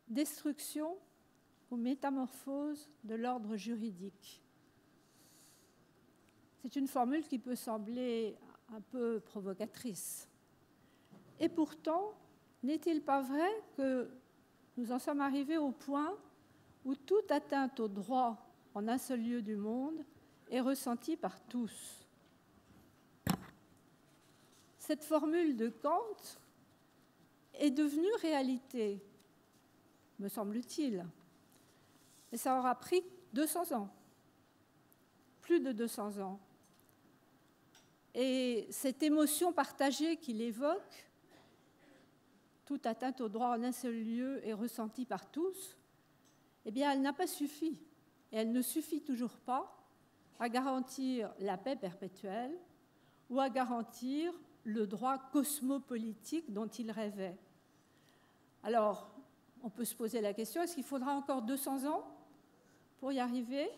destruction ou métamorphose de l'ordre juridique. C'est une formule qui peut sembler un peu provocatrice. Et pourtant, n'est-il pas vrai que nous en sommes arrivés au point où toute atteinte au droit en un seul lieu du monde est ressentie par tous? Cette formule de Kant est devenue réalité, me semble-t-il. Mais ça aura pris 200 ans, plus de 200 ans. Et cette émotion partagée qu'il évoque, toute atteinte au droit en un seul lieu est ressentie par tous, eh bien, elle n'a pas suffi, et elle ne suffit toujours pas à garantir la paix perpétuelle ou à garantir le droit cosmopolitique dont il rêvait. Alors, on peut se poser la question, est-ce qu'il faudra encore 200 ans pour y arriver?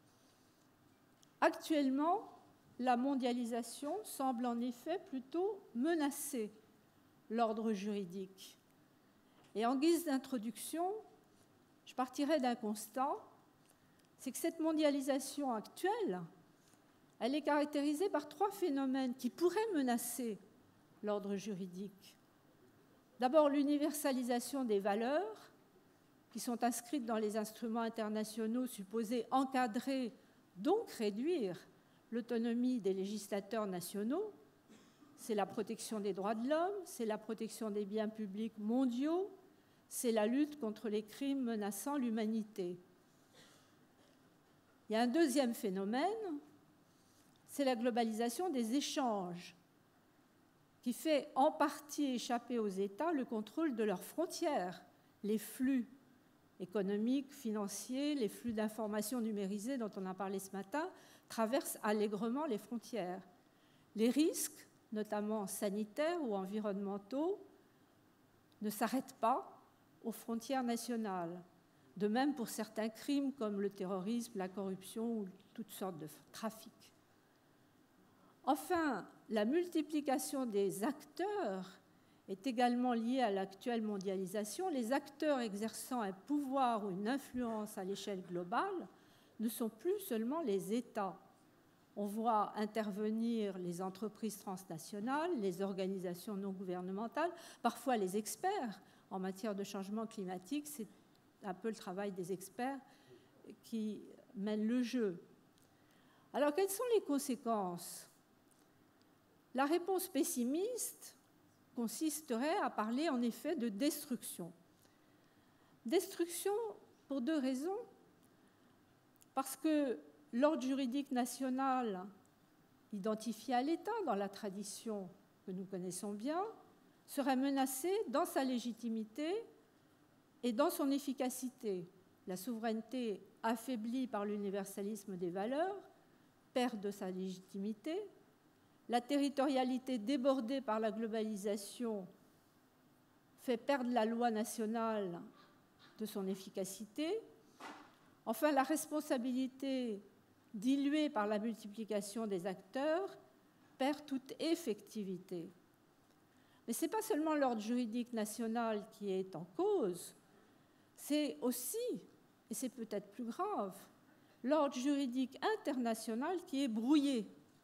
Actuellement, la mondialisation semble en effet plutôt menacer l'ordre juridique. Et en guise d'introduction, je partirai d'un constat, c'est que cette mondialisation actuelle, elle est caractérisée par 3 phénomènes qui pourraient menacer l'ordre juridique. D'abord, l'universalisation des valeurs qui sont inscrites dans les instruments internationaux supposés encadrer, donc réduire, l'autonomie des législateurs nationaux. C'est la protection des droits de l'homme, c'est la protection des biens publics mondiaux, c'est la lutte contre les crimes menaçant l'humanité. Il y a un deuxième phénomène, c'est la globalisation des échanges, qui fait en partie échapper aux États le contrôle de leurs frontières, les flux économiques, financiers, les flux d'informations numérisées dont on a parlé ce matin, traversent allègrement les frontières. Les risques, notamment sanitaires ou environnementaux, ne s'arrêtent pas aux frontières nationales. De même pour certains crimes comme le terrorisme, la corruption ou toutes sortes de trafics. Enfin, la multiplication des acteurs est également liée à l'actuelle mondialisation. Les acteurs exerçant un pouvoir ou une influence à l'échelle globale ne sont plus seulement les États. On voit intervenir les entreprises transnationales, les organisations non gouvernementales, parfois les experts en matière de changement climatique. C'est un peu le travail des experts qui mène le jeu. Alors, quelles sont les conséquences? La réponse pessimiste consisterait à parler en effet de destruction. Destruction pour 2 raisons. Parce que l'ordre juridique national identifié à l'État dans la tradition que nous connaissons bien serait menacé dans sa légitimité et dans son efficacité. La souveraineté affaiblie par l'universalisme des valeurs perd de sa légitimité. La territorialité débordée par la globalisation fait perdre la loi nationale de son efficacité. Enfin, la responsabilité diluée par la multiplication des acteurs perd toute effectivité. Mais ce n'est pas seulement l'ordre juridique national qui est en cause, c'est aussi, et c'est peut-être plus grave, l'ordre juridique international qui est brouillé.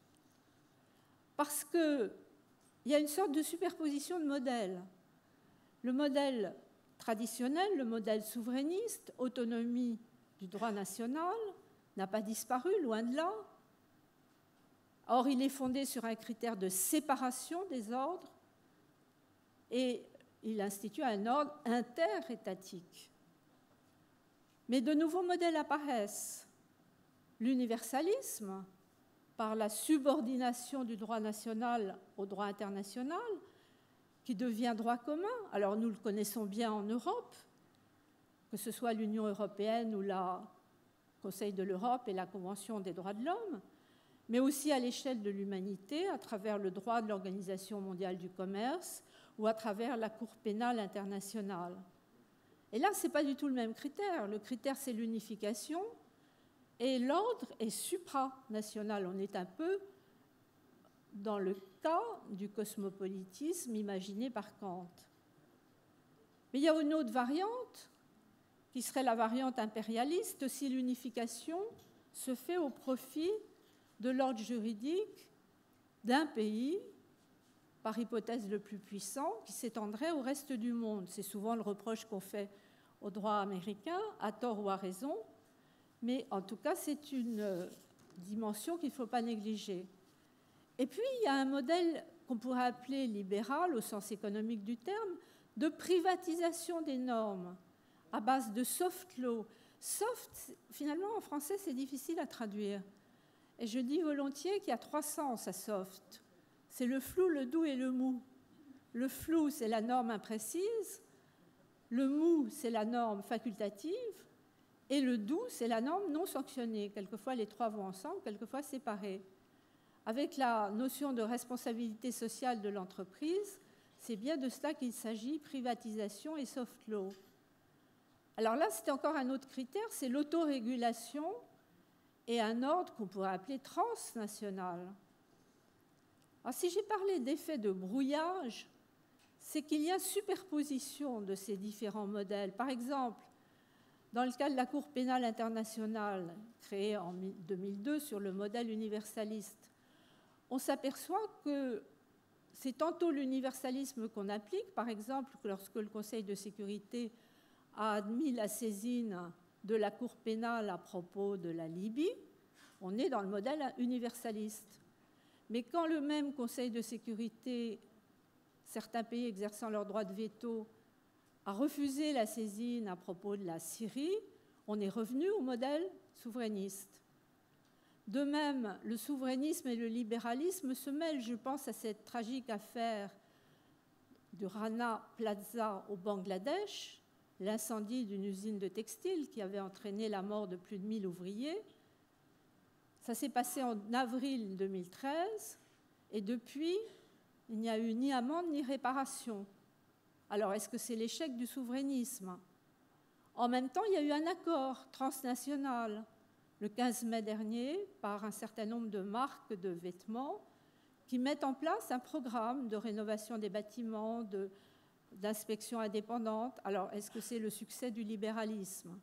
Parce qu'il y a une sorte de superposition de modèles. Le modèle traditionnel, le modèle souverainiste, autonomie du droit national, n'a pas disparu, loin de là. Or, il est fondé sur un critère de séparation des ordres et il institue un ordre interétatique. Mais de nouveaux modèles apparaissent. L'universalisme, par la subordination du droit national au droit international, qui devient droit commun. Alors nous le connaissons bien en Europe, que ce soit l'Union européenne ou le Conseil de l'Europe et la Convention des droits de l'homme, mais aussi à l'échelle de l'humanité, à travers le droit de l'Organisation mondiale du commerce ou à travers la Cour pénale internationale. Et là, ce n'est pas du tout le même critère. Le critère, c'est l'unification. Et l'ordre est supranational. On est un peu dans le cas du cosmopolitisme imaginé par Kant. Mais il y a une autre variante qui serait la variante impérialiste si l'unification se fait au profit de l'ordre juridique d'un pays, par hypothèse le plus puissant, qui s'étendrait au reste du monde. C'est souvent le reproche qu'on fait au droit américain, à tort ou à raison, mais en tout cas, c'est une dimension qu'il ne faut pas négliger. Et puis, il y a un modèle qu'on pourrait appeler libéral, au sens économique du terme, de privatisation des normes à base de soft law. Soft, finalement, en français, c'est difficile à traduire. Et je dis volontiers qu'il y a 3 sens à soft. C'est le flou, le doux et le mou. Le flou, c'est la norme imprécise. Le mou, c'est la norme facultative. Et le doux, c'est la norme non sanctionnée. Quelquefois, les 3 vont ensemble, quelquefois séparés. Avec la notion de responsabilité sociale de l'entreprise, c'est bien de cela qu'il s'agit, privatisation et soft law. Alors là, c'est encore un autre critère, c'est l'autorégulation et un ordre qu'on pourrait appeler transnational. Alors, si j'ai parlé d'effet de brouillage, c'est qu'il y a superposition de ces différents modèles. Par exemple, dans le cas de la Cour pénale internationale, créée en 2002 sur le modèle universaliste, on s'aperçoit que c'est tantôt l'universalisme qu'on applique, par exemple, lorsque le Conseil de sécurité a admis la saisine de la Cour pénale à propos de la Libye, on est dans le modèle universaliste. Mais quand le même Conseil de sécurité, certains pays exerçant leur droit de veto, a refusé la saisine à propos de la Syrie, on est revenu au modèle souverainiste. De même, le souverainisme et le libéralisme se mêlent, je pense, à cette tragique affaire du Rana Plaza au Bangladesh, l'incendie d'une usine de textile qui avait entraîné la mort de plus de 1000 ouvriers. Ça s'est passé en avril 2013 et depuis, il n'y a eu ni amende ni réparation. Alors, est-ce que c'est l'échec du souverainisme? En même temps, il y a eu un accord transnational le 15 mai dernier par un certain nombre de marques de vêtements qui mettent en place un programme de rénovation des bâtiments, d'inspection indépendante. Alors, est-ce que c'est le succès du libéralisme?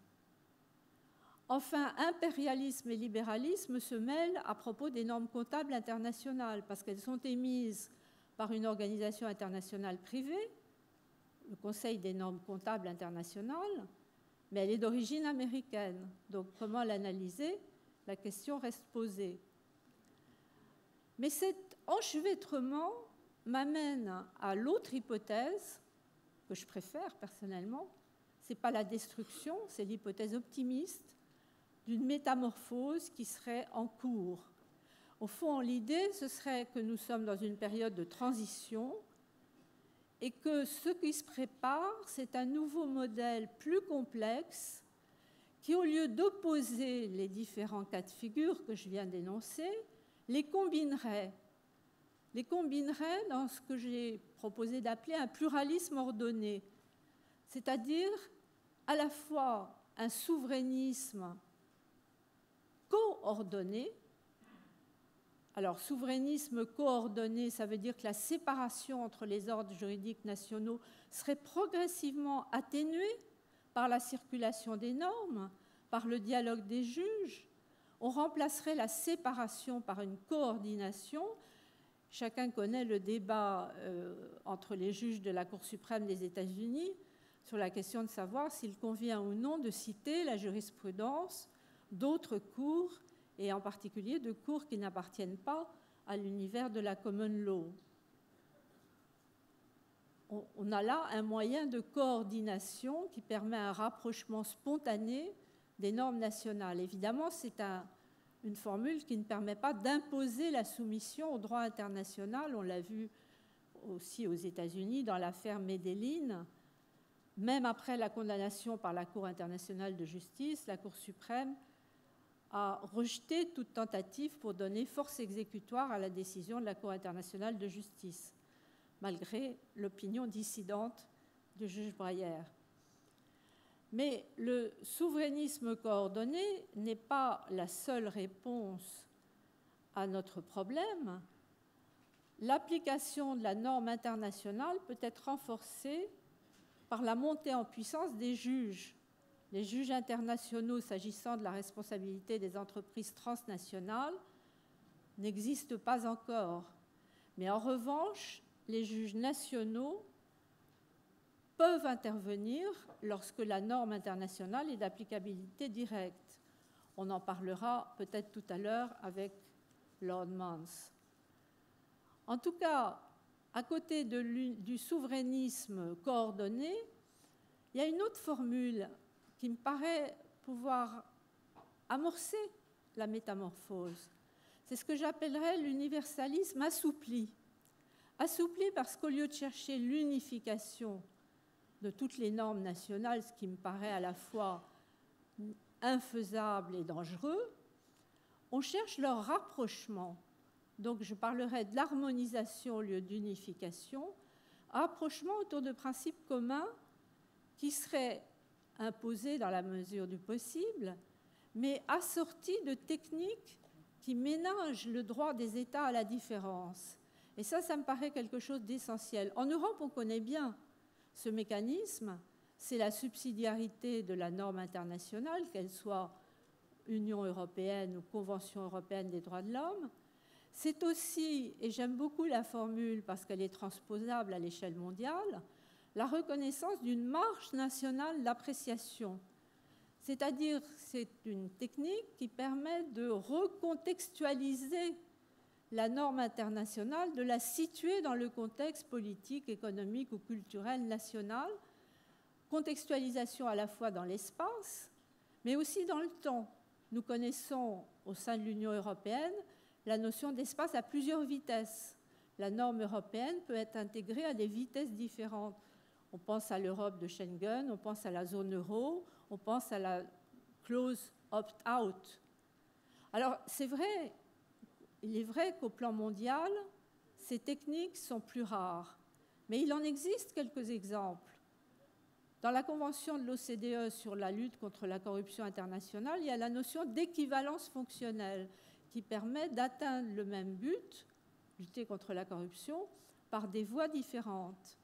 Enfin, impérialisme et libéralisme se mêlent à propos des normes comptables internationales parce qu'elles sont émises par une organisation internationale privée, le Conseil des normes comptables internationales, mais elle est d'origine américaine. Donc, comment l'analyser? La question reste posée. Mais cet enchevêtrement m'amène à l'autre hypothèse, que je préfère personnellement. Ce n'est pas la destruction, c'est l'hypothèse optimiste d'une métamorphose qui serait en cours. Au fond, l'idée, ce serait que nous sommes dans une période de transition et que ce qui se prépare, c'est un nouveau modèle plus complexe qui, au lieu d'opposer les différents cas de figure que je viens d'énoncer, les combinerait dans ce que j'ai proposé d'appeler un pluralisme ordonné, c'est-à-dire à la fois un souverainisme coordonné. Alors, souverainisme coordonné, ça veut dire que la séparation entre les ordres juridiques nationaux serait progressivement atténuée par la circulation des normes, par le dialogue des juges. On remplacerait la séparation par une coordination. Chacun connaît le débat entre les juges de la Cour suprême des États-Unis sur la question de savoir s'il convient ou non de citer la jurisprudence d'autres cours, et en particulier de cours qui n'appartiennent pas à l'univers de la common law. On a là un moyen de coordination qui permet un rapprochement spontané des normes nationales. Évidemment, c'est une formule qui ne permet pas d'imposer la soumission au droit international. On l'a vu aussi aux États-Unis dans l'affaire Medellín. Même après la condamnation par la Cour internationale de justice, la Cour suprême a rejeté toute tentative pour donner force exécutoire à la décision de la Cour internationale de justice, malgré l'opinion dissidente du juge Breyer. Mais le souverainisme coordonné n'est pas la seule réponse à notre problème. L'application de la norme internationale peut être renforcée par la montée en puissance des juges. Les juges internationaux s'agissant de la responsabilité des entreprises transnationales n'existent pas encore. Mais en revanche, les juges nationaux peuvent intervenir lorsque la norme internationale est d'applicabilité directe. On en parlera peut-être tout à l'heure avec Lord Mans. En tout cas, à côté du souverainisme coordonné, il y a une autre formule qui me paraît pouvoir amorcer la métamorphose. C'est ce que j'appellerais l'universalisme assoupli. Assoupli parce qu'au lieu de chercher l'unification de toutes les normes nationales, ce qui me paraît à la fois infaisable et dangereux, on cherche leur rapprochement. Donc je parlerai de l'harmonisation au lieu d'unification, rapprochement autour de principes communs qui seraient imposés dans la mesure du possible, mais assortis de techniques qui ménagent le droit des États à la différence. Et ça me paraît quelque chose d'essentiel. En Europe, on connaît bien ce mécanisme, c'est la subsidiarité de la norme internationale, qu'elle soit Union européenne ou Convention européenne des droits de l'homme. C'est aussi, et j'aime beaucoup la formule parce qu'elle est transposable à l'échelle mondiale, la reconnaissance d'une marge nationale d'appréciation. C'est-à-dire, c'est une technique qui permet de recontextualiser la norme internationale, de la situer dans le contexte politique, économique ou culturel national, contextualisation à la fois dans l'espace, mais aussi dans le temps. Nous connaissons au sein de l'Union européenne la notion d'espace à plusieurs vitesses. La norme européenne peut être intégrée à des vitesses différentes. On pense à l'Europe de Schengen, on pense à la zone euro, on pense à la clause opt-out. Alors, c'est vrai, il est vrai qu'au plan mondial, ces techniques sont plus rares, mais il en existe quelques exemples. Dans la Convention de l'OCDE sur la lutte contre la corruption internationale, il y a la notion d'équivalence fonctionnelle qui permet d'atteindre le même but, lutter contre la corruption, par des voies différentes.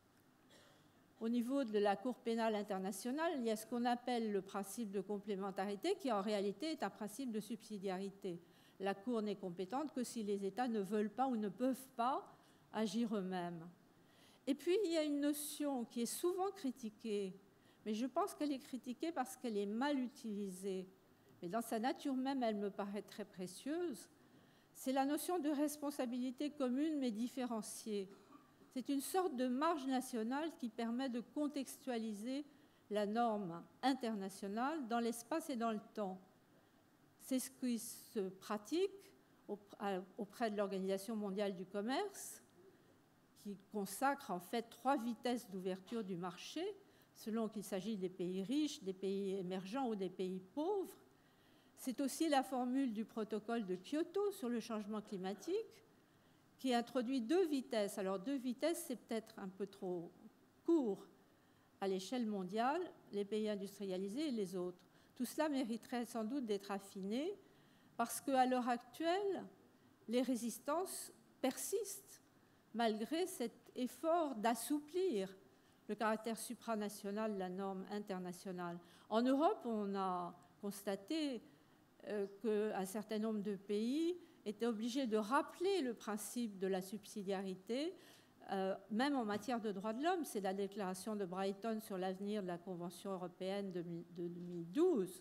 Au niveau de la Cour pénale internationale, il y a ce qu'on appelle le principe de complémentarité, qui en réalité est un principe de subsidiarité. La Cour n'est compétente que si les États ne veulent pas ou ne peuvent pas agir eux-mêmes. Et puis, il y a une notion qui est souvent critiquée, mais je pense qu'elle est critiquée parce qu'elle est mal utilisée. Mais dans sa nature même, elle me paraît très précieuse. C'est la notion de responsabilité commune mais différenciée. C'est une sorte de marge nationale qui permet de contextualiser la norme internationale dans l'espace et dans le temps. C'est ce qui se pratique auprès de l'Organisation mondiale du commerce, qui consacre en fait 3 vitesses d'ouverture du marché, selon qu'il s'agit des pays riches, des pays émergents ou des pays pauvres. C'est aussi la formule du protocole de Kyoto sur le changement climatique, qui introduit 2 vitesses. Alors 2 vitesses, c'est peut-être un peu trop court à l'échelle mondiale, les pays industrialisés et les autres. Tout cela mériterait sans doute d'être affiné parce qu'à l'heure actuelle, les résistances persistent malgré cet effort d'assouplir le caractère supranational de la norme internationale. En Europe, on a constaté qu'un certain nombre de pays étaient obligés de rappeler le principe de la subsidiarité, même en matière de droits de l'homme. C'est la déclaration de Brighton sur l'avenir de la Convention européenne de 2012,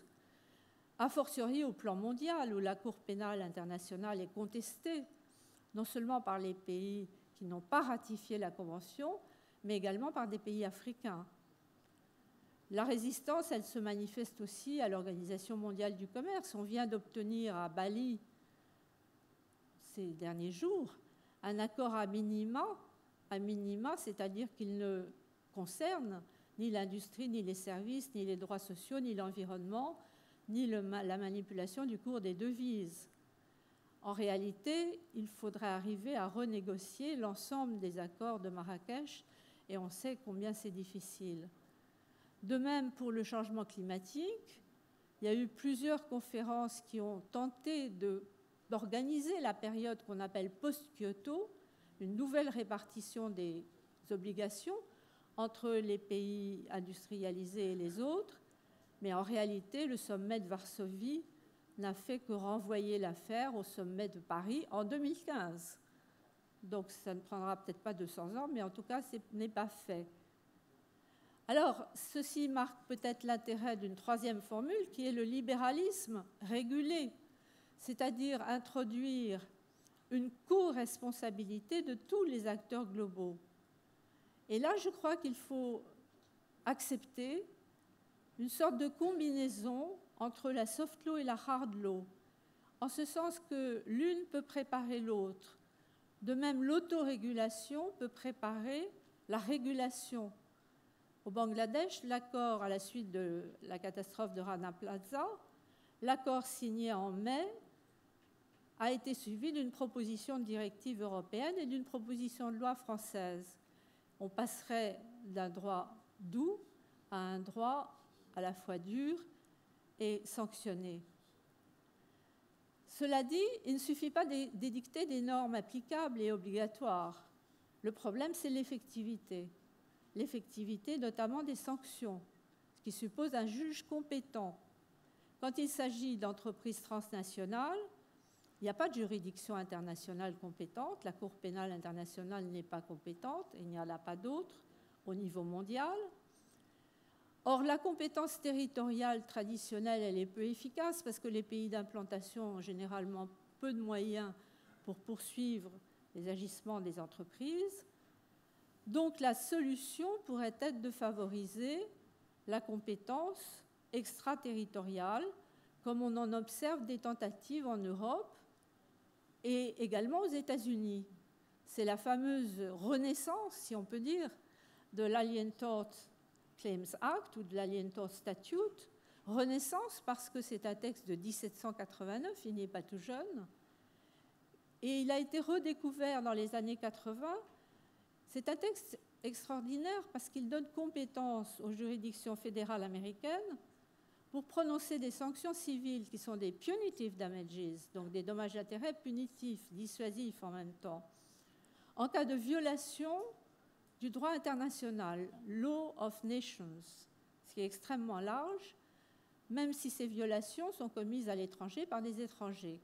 a fortiori au plan mondial, où la Cour pénale internationale est contestée, non seulement par les pays qui n'ont pas ratifié la Convention, mais également par des pays africains. La résistance, elle se manifeste aussi à l'Organisation mondiale du commerce. On vient d'obtenir à Bali, ces derniers jours, un accord à minima, c'est-à-dire qu'il ne concerne ni l'industrie, ni les services, ni les droits sociaux, ni l'environnement, ni la manipulation du cours des devises. En réalité, il faudrait arriver à renégocier l'ensemble des accords de Marrakech, et on sait combien c'est difficile. De même, pour le changement climatique, il y a eu plusieurs conférences qui ont tenté d'organiser la période qu'on appelle post-Kyoto, une nouvelle répartition des obligations entre les pays industrialisés et les autres, Mais en réalité, le sommet de Varsovie n'a fait que renvoyer l'affaire au sommet de Paris en 2015. Donc ça ne prendra peut-être pas 200 ans, mais en tout cas, ce n'est pas fait. Alors, ceci marque peut-être l'intérêt d'une troisième formule qui est le libéralisme régulé, c'est-à-dire introduire une co-responsabilité de tous les acteurs globaux. Et là, je crois qu'il faut accepter une sorte de combinaison entre la soft law et la hard law, en ce sens que l'une peut préparer l'autre. De même, l'autorégulation peut préparer la régulation. Au Bangladesh, l'accord à la suite de la catastrophe de Rana Plaza, l'accord signé en mai, a été suivi d'une proposition de directive européenne et d'une proposition de loi française. On passerait d'un droit doux à un droit à la fois dur et sanctionné. Cela dit, il ne suffit pas d'édicter des normes applicables et obligatoires. Le problème, c'est l'effectivité. L'effectivité notamment des sanctions, ce qui suppose un juge compétent. Quand il s'agit d'entreprises transnationales, il n'y a pas de juridiction internationale compétente, la Cour pénale internationale n'est pas compétente, et il n'y en a pas d'autres au niveau mondial. Or, la compétence territoriale traditionnelle, elle est peu efficace parce que les pays d'implantation ont généralement peu de moyens pour poursuivre les agissements des entreprises. Donc, la solution pourrait être de favoriser la compétence extraterritoriale, comme on en observe des tentatives en Europe et également aux États-Unis. C'est la fameuse renaissance, si on peut dire, de l'Alien Tort Claims Act ou de l'Alien Tort Statute. Renaissance parce que c'est un texte de 1789, il n'est pas tout jeune, et il a été redécouvert dans les années 80. C'est un texte extraordinaire parce qu'il donne compétence aux juridictions fédérales américaines pour prononcer des sanctions civiles qui sont des punitive damages, donc des dommages d'intérêt punitifs, dissuasifs en même temps, en cas de violation du droit international, Law of Nations, ce qui est extrêmement large, même si ces violations sont commises à l'étranger par des étrangers.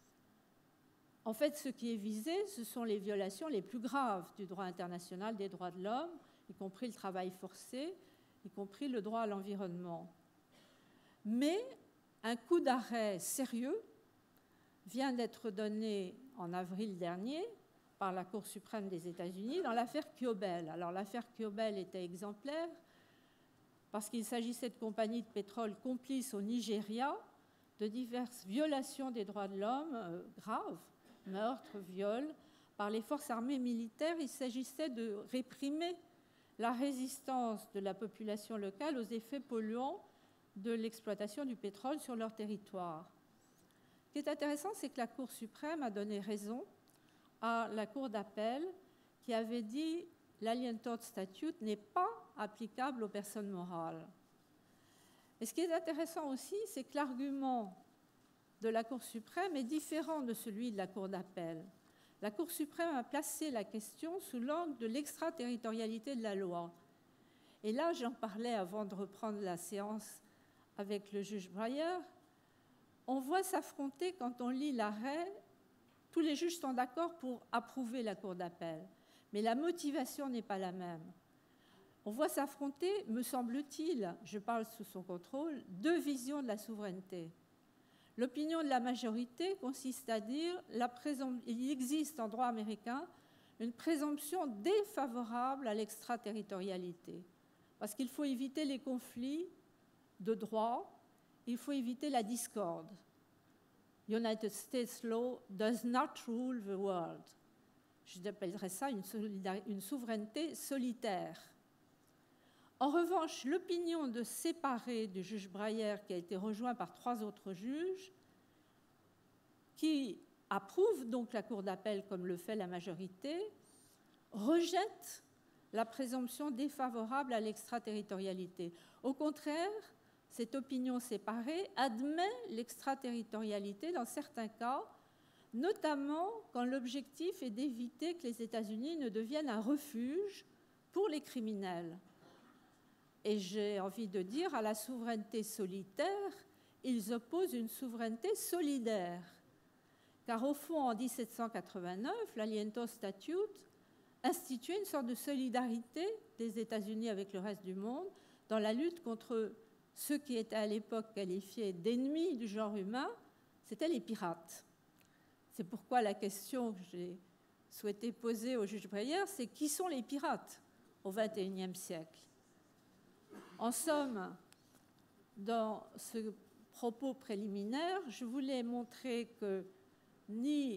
En fait, ce qui est visé, ce sont les violations les plus graves du droit international des droits de l'homme, y compris le travail forcé, y compris le droit à l'environnement. Mais un coup d'arrêt sérieux vient d'être donné en avril dernier par la Cour suprême des États-Unis dans l'affaire Kiobel. Alors l'affaire Kiobel était exemplaire parce qu'il s'agissait de compagnies de pétrole complices au Nigeria de diverses violations des droits de l'homme graves, meurtres, viols, par les forces armées militaires. Il s'agissait de réprimer la résistance de la population locale aux effets polluants de l'exploitation du pétrole sur leur territoire. Ce qui est intéressant, c'est que la Cour suprême a donné raison à la Cour d'appel qui avait dit que l'Alien Tort Statute n'est pas applicable aux personnes morales. Et ce qui est intéressant aussi, c'est que l'argument de la Cour suprême est différent de celui de la Cour d'appel. La Cour suprême a placé la question sous l'angle de l'extraterritorialité de la loi. Et là, j'en parlais avant de reprendre la séance avec le juge Breyer, on voit s'affronter, quand on lit l'arrêt, tous les juges sont d'accord pour approuver la Cour d'appel, mais la motivation n'est pas la même. On voit s'affronter, me semble-t-il, je parle sous son contrôle, deux visions de la souveraineté. L'opinion de la majorité consiste à dire qu'il existe en droit américain une présomption défavorable à l'extraterritorialité, parce qu'il faut éviter les conflits de droit, il faut éviter la discorde. United States law does not rule the world. Je appellerais ça une souveraineté solitaire. En revanche, l'opinion de séparer du juge Breyer, qui a été rejoint par 3 autres juges, qui approuvent donc la Cour d'appel comme le fait la majorité, rejette la présomption défavorable à l'extraterritorialité. Au contraire, cette opinion séparée admet l'extraterritorialité dans certains cas, notamment quand l'objectif est d'éviter que les États-Unis ne deviennent un refuge pour les criminels. Et j'ai envie de dire, à la souveraineté solitaire, ils opposent une souveraineté solidaire. Car au fond, en 1789, l'Aliento Statute instituait une sorte de solidarité des États-Unis avec le reste du monde dans la lutte contre ceux qui étaient à l'époque qualifiés d'ennemis du genre humain, c'était les pirates. C'est pourquoi la question que j'ai souhaité poser au juge Breyer, c'est qui sont les pirates au XXIe siècle? En somme, dans ce propos préliminaire, je voulais montrer que ni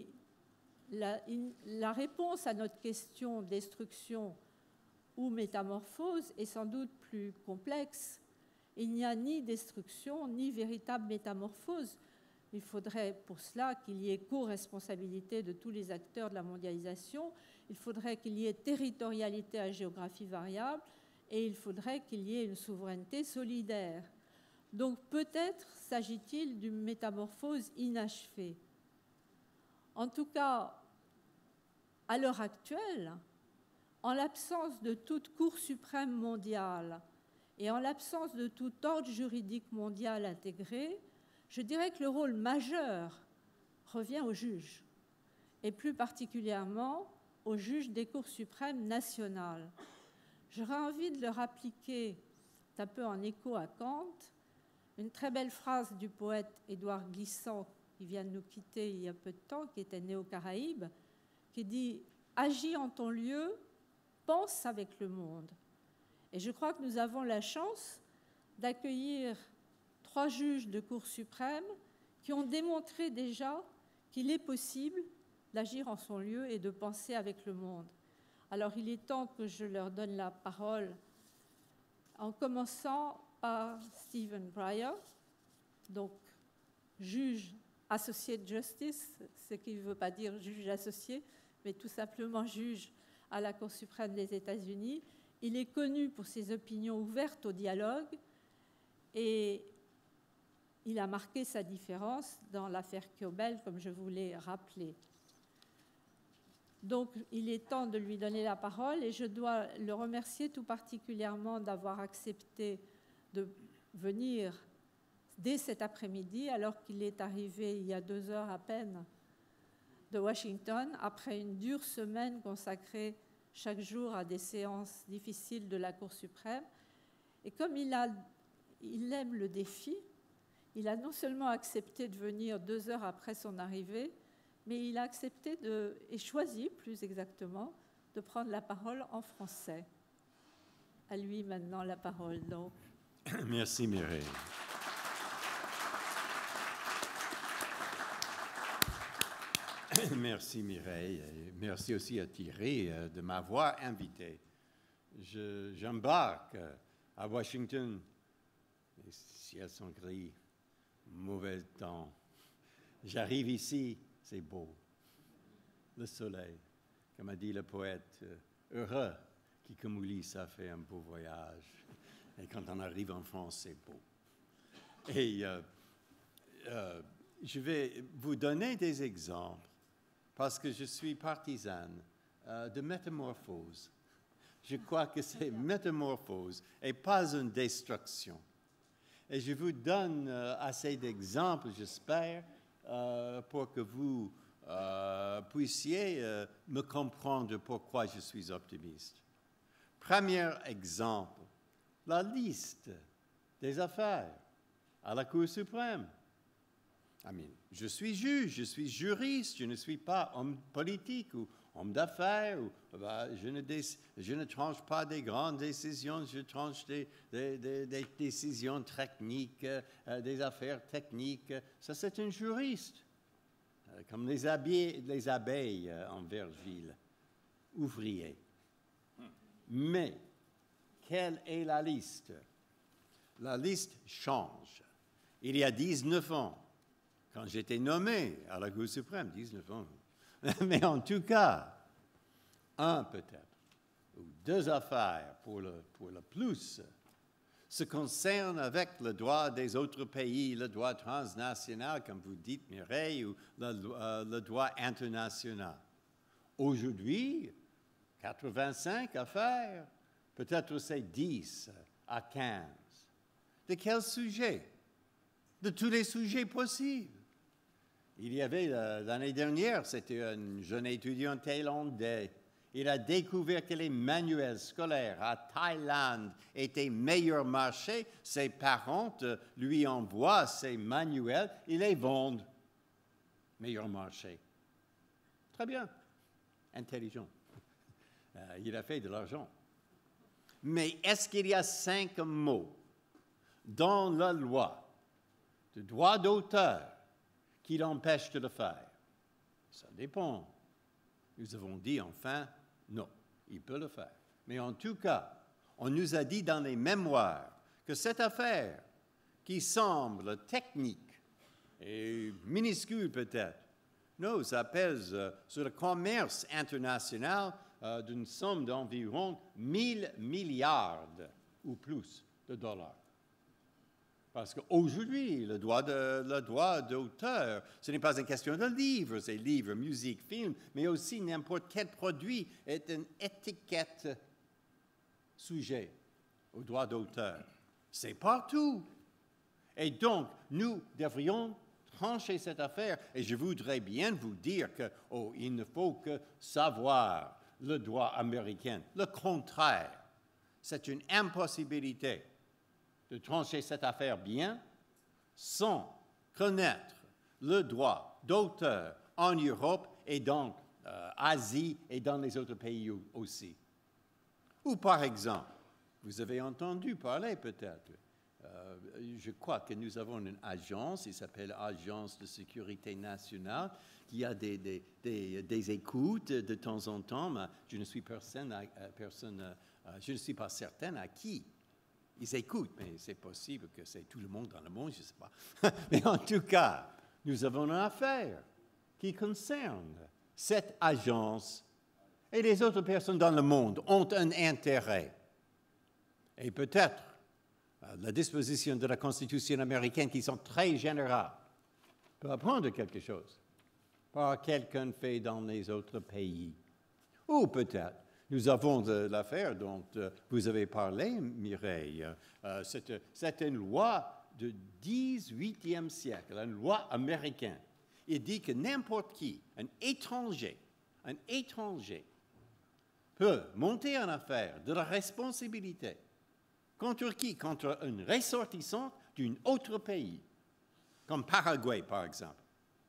la réponse à notre question destruction ou métamorphose est sans doute plus complexe. Il n'y a ni destruction ni véritable métamorphose. Il faudrait pour cela qu'il y ait co-responsabilité de tous les acteurs de la mondialisation, il faudrait qu'il y ait territorialité à géographie variable et il faudrait qu'il y ait une souveraineté solidaire. Donc peut-être s'agit-il d'une métamorphose inachevée. En tout cas, à l'heure actuelle, en l'absence de toute Cour suprême mondiale et en l'absence de tout ordre juridique mondial intégré, je dirais que le rôle majeur revient aux juges, et plus particulièrement aux juges des cours suprêmes nationales. J'aurais envie de leur appliquer, un peu en écho à Kant, une très belle phrase du poète Édouard Glissant, qui vient de nous quitter il y a peu de temps, qui était né aux Caraïbes, qui dit « Agis en ton lieu, pense avec le monde ». Et je crois que nous avons la chance d'accueillir 3 juges de Cour suprême qui ont démontré déjà qu'il est possible d'agir en son lieu et de penser avec le monde. Alors il est temps que je leur donne la parole en commençant par Stephen Breyer, donc juge associé de justice, ce qui ne veut pas dire juge associé, mais tout simplement juge à la Cour suprême des États-Unis. Il est connu pour ses opinions ouvertes au dialogue et il a marqué sa différence dans l'affaire Kiobel, comme je vous l'ai rappelé. Donc, il est temps de lui donner la parole et je dois le remercier tout particulièrement d'avoir accepté de venir dès cet après-midi, alors qu'il est arrivé il y a 2 heures à peine de Washington, après une dure semaine consacrée chaque jour à des séances difficiles de la Cour suprême. Et comme il aime le défi, il a non seulement accepté de venir 2 heures après son arrivée, mais il a accepté et choisi, plus exactement, de prendre la parole en français. À lui maintenant la parole, donc. Merci Mireille. Merci Mireille. Et merci aussi à Thierry de m'avoir invité. J'embarque à Washington. Les ciels sont gris, mauvais temps. J'arrive ici, c'est beau. Le soleil, comme a dit le poète, heureux qui, comme oublie, ça fait un beau voyage. Et quand on arrive en France, c'est beau. Et je vais vous donner des exemples parce que je suis partisane de métamorphose. Je crois que c'est métamorphose et pas une destruction. Et je vous donne assez d'exemples, j'espère, pour que vous puissiez me comprendre pourquoi je suis optimiste. Premier exemple, la liste des affaires à la Cour suprême. Je suis juge, je suis juriste, je ne suis pas homme politique ou homme d'affaires. Je ne tranche pas des grandes décisions, je tranche des décisions techniques, des affaires techniques. Ça, c'est un juriste, comme les abeilles en Vergile, ouvriers. Mais, quelle est la liste? La liste change. Il y a 19 ans, quand j'étais nommé à la Cour suprême, 19 ans, mais en tout cas, 1 peut-être, ou 2 affaires pour le plus, se concernent avec le droit des autres pays, le droit transnational, comme vous dites, Mireille, ou le droit international. Aujourd'hui, 85 affaires, peut-être c'est 10 à 15. De quel sujet? De tous les sujets possibles. Il y avait, l'année dernière, c'était un jeune étudiant thaïlandais. Il a découvert que les manuels scolaires à Thaïlande étaient meilleur marché. Ses parents lui envoient ces manuels, ils les vendent. Meilleur marché. Très bien. Intelligent. Il a fait de l'argent. Mais est-ce qu'il y a 5 mots dans la loi de droit d'auteur qui l'empêchent de le faire? Ça dépend. Nous avons dit enfin, non, il peut le faire. Mais en tout cas, on nous a dit dans les mémoires que cette affaire, qui semble technique et minuscule peut-être, non, ça pèse sur le commerce international d'une somme d'environ 1000 milliards ou plus de dollars. Parce qu'aujourd'hui, le droit d'auteur, ce n'est pas une question de livres, c'est livres, musique, film, mais aussi n'importe quel produit est une étiquette sujet au droit d'auteur. C'est partout. Et donc, nous devrions trancher cette affaire. Et je voudrais bien vous dire qu'il ne faut que savoir le droit américain. Le contraire, c'est une impossibilité de trancher cette affaire bien sans connaître le droit d'auteur en Europe et dans Asie et dans les autres pays aussi. Ou par exemple, vous avez entendu parler peut-être, je crois que nous avons une agence, il s'appelle Agence de sécurité nationale, qui a des écoutes de temps en temps, mais je ne suis je ne suis pas certain à qui ils écoutent, mais c'est possible que c'est tout le monde dans le monde, je ne sais pas. Mais en tout cas, nous avons une affaire qui concerne cette agence et les autres personnes dans le monde ont un intérêt. Et peut-être la disposition de la Constitution américaine, qui sont très générales, peut apprendre quelque chose par quelqu'un fait dans les autres pays. Ou peut-être, nous avons l'affaire dont vous avez parlé, Mireille. C'est une loi du 18e siècle, une loi américaine. Il dit que n'importe qui, un étranger, peut monter en affaire de la responsabilité. Contre qui? Contre un ressortissant d'un autre pays, comme Paraguay, par exemple.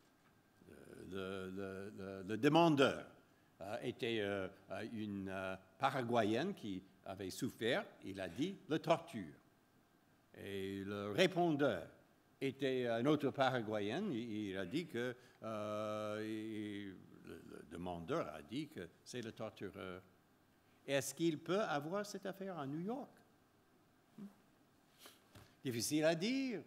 Le demandeur était une Paraguayenne qui avait souffert, il a dit, la torture. Et le répondeur était un autre Paraguayen, il a dit que, le demandeur a dit que c'est le tortureur. Est-ce qu'il peut avoir cette affaire à New York? Difficile à dire.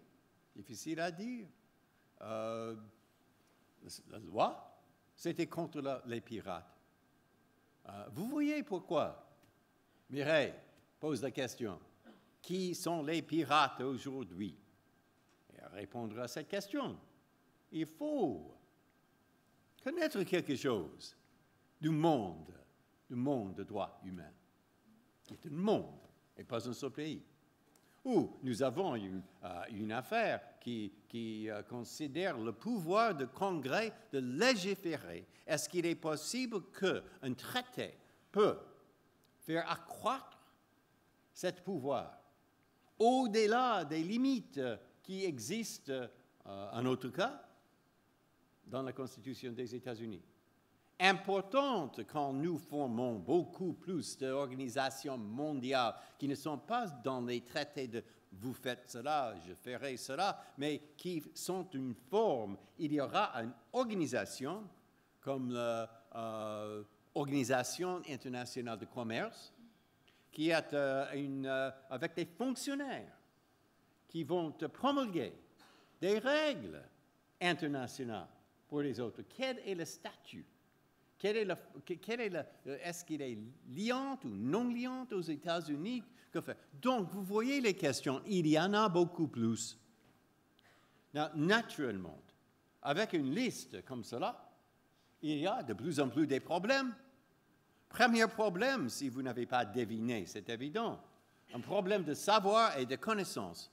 La loi, c'était contre les pirates. Vous voyez pourquoi? Mireille pose la question. Qui sont les pirates aujourd'hui? Et à répondre à cette question, il faut connaître quelque chose du monde de droit humain, qui est un monde et pas un seul pays. Où nous avons une affaire qui considère le pouvoir du Congrès de légiférer. Est-ce qu'il est possible qu'un traité peut faire accroître ce pouvoir au-delà des limites qui existent, en autre cas, dans la Constitution des États-Unis? Importante quand nous formons beaucoup plus d'organisations mondiales qui ne sont pas dans les traités de « vous faites cela, je ferai cela », mais qui sont une forme. Il y aura une organisation comme l'Organisation internationale de commerce qui est avec des fonctionnaires qui vont promulguer des règles internationales pour les autres. Quel est le statut? Est-ce qu'il est liant ou non liant aux États-Unis? Donc, vous voyez les questions, il y en a beaucoup plus. Naturellement, avec une liste comme cela, il y a de plus en plus des problèmes. Premier problème, si vous n'avez pas deviné, c'est évident. un problème de savoir et de connaissance.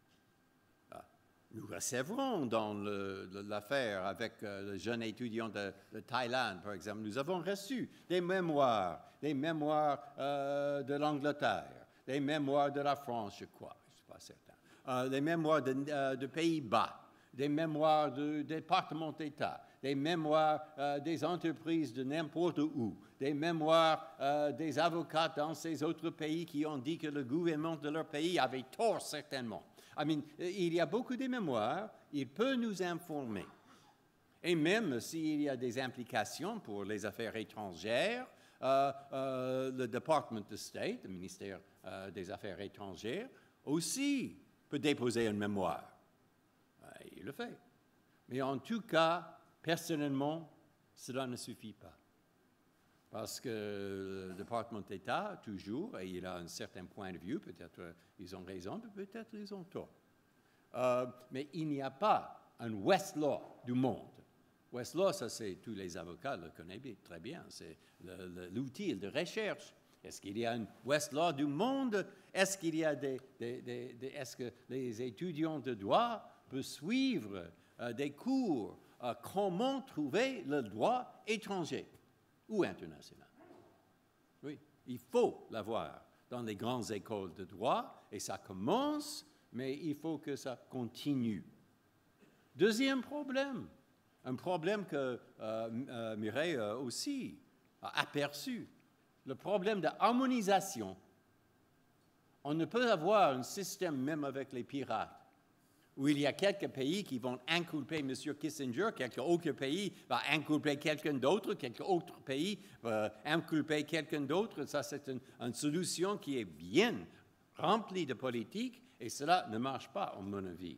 Nous recevrons dans l'affaire avec le jeune étudiant de Thaïlande, par exemple, nous avons reçu des mémoires de l'Angleterre, des mémoires de la France, je crois, je ne suis pas certain, des mémoires de Pays-Bas, des mémoires du département d'État, des mémoires des entreprises de n'importe où, des mémoires des avocats dans ces autres pays qui ont dit que le gouvernement de leur pays avait tort, certainement. Il y a beaucoup de mémoires, il peut nous informer. Et même s'il y a des implications pour les affaires étrangères, le Department of State, le ministère des Affaires étrangères, aussi peut déposer une mémoire. Il le fait. Mais en tout cas, personnellement, cela ne suffit pas. Parce que le département d'État, toujours, et il a un certain point de vue, peut-être ils ont raison, peut-être ils ont tort. Mais il n'y a pas un Westlaw du monde. Westlaw, ça c'est, tous les avocats le connaissent très bien, c'est l'outil de recherche. Est-ce qu'il y a un Westlaw du monde? Est-ce qu'il y a est-ce que les étudiants de droit peuvent suivre des cours comment trouver le droit étranger ou international? Oui, il faut l'avoir dans les grandes écoles de droit, et ça commence, mais il faut que ça continue. Deuxième problème, un problème que Mireille aussi a aperçu, le problème de harmonisation. On ne peut avoir un système même avec les pirates, où il y a quelques pays qui vont inculper M. Kissinger, quelques autres pays vont inculper quelqu'un d'autre, quelques autres pays vont inculper quelqu'un d'autre. Ça, c'est une solution qui est bien remplie de politique, et cela ne marche pas, à mon avis,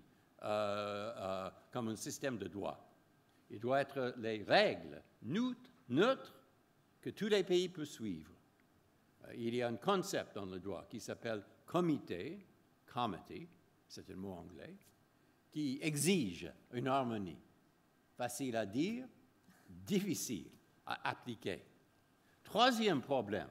comme un système de droit. Il doit être les règles neutres que tous les pays peuvent suivre. Il y a un concept dans le droit qui s'appelle comité, c'est un mot anglais, qui exige une harmonie. Facile à dire, difficile à appliquer. Troisième problème,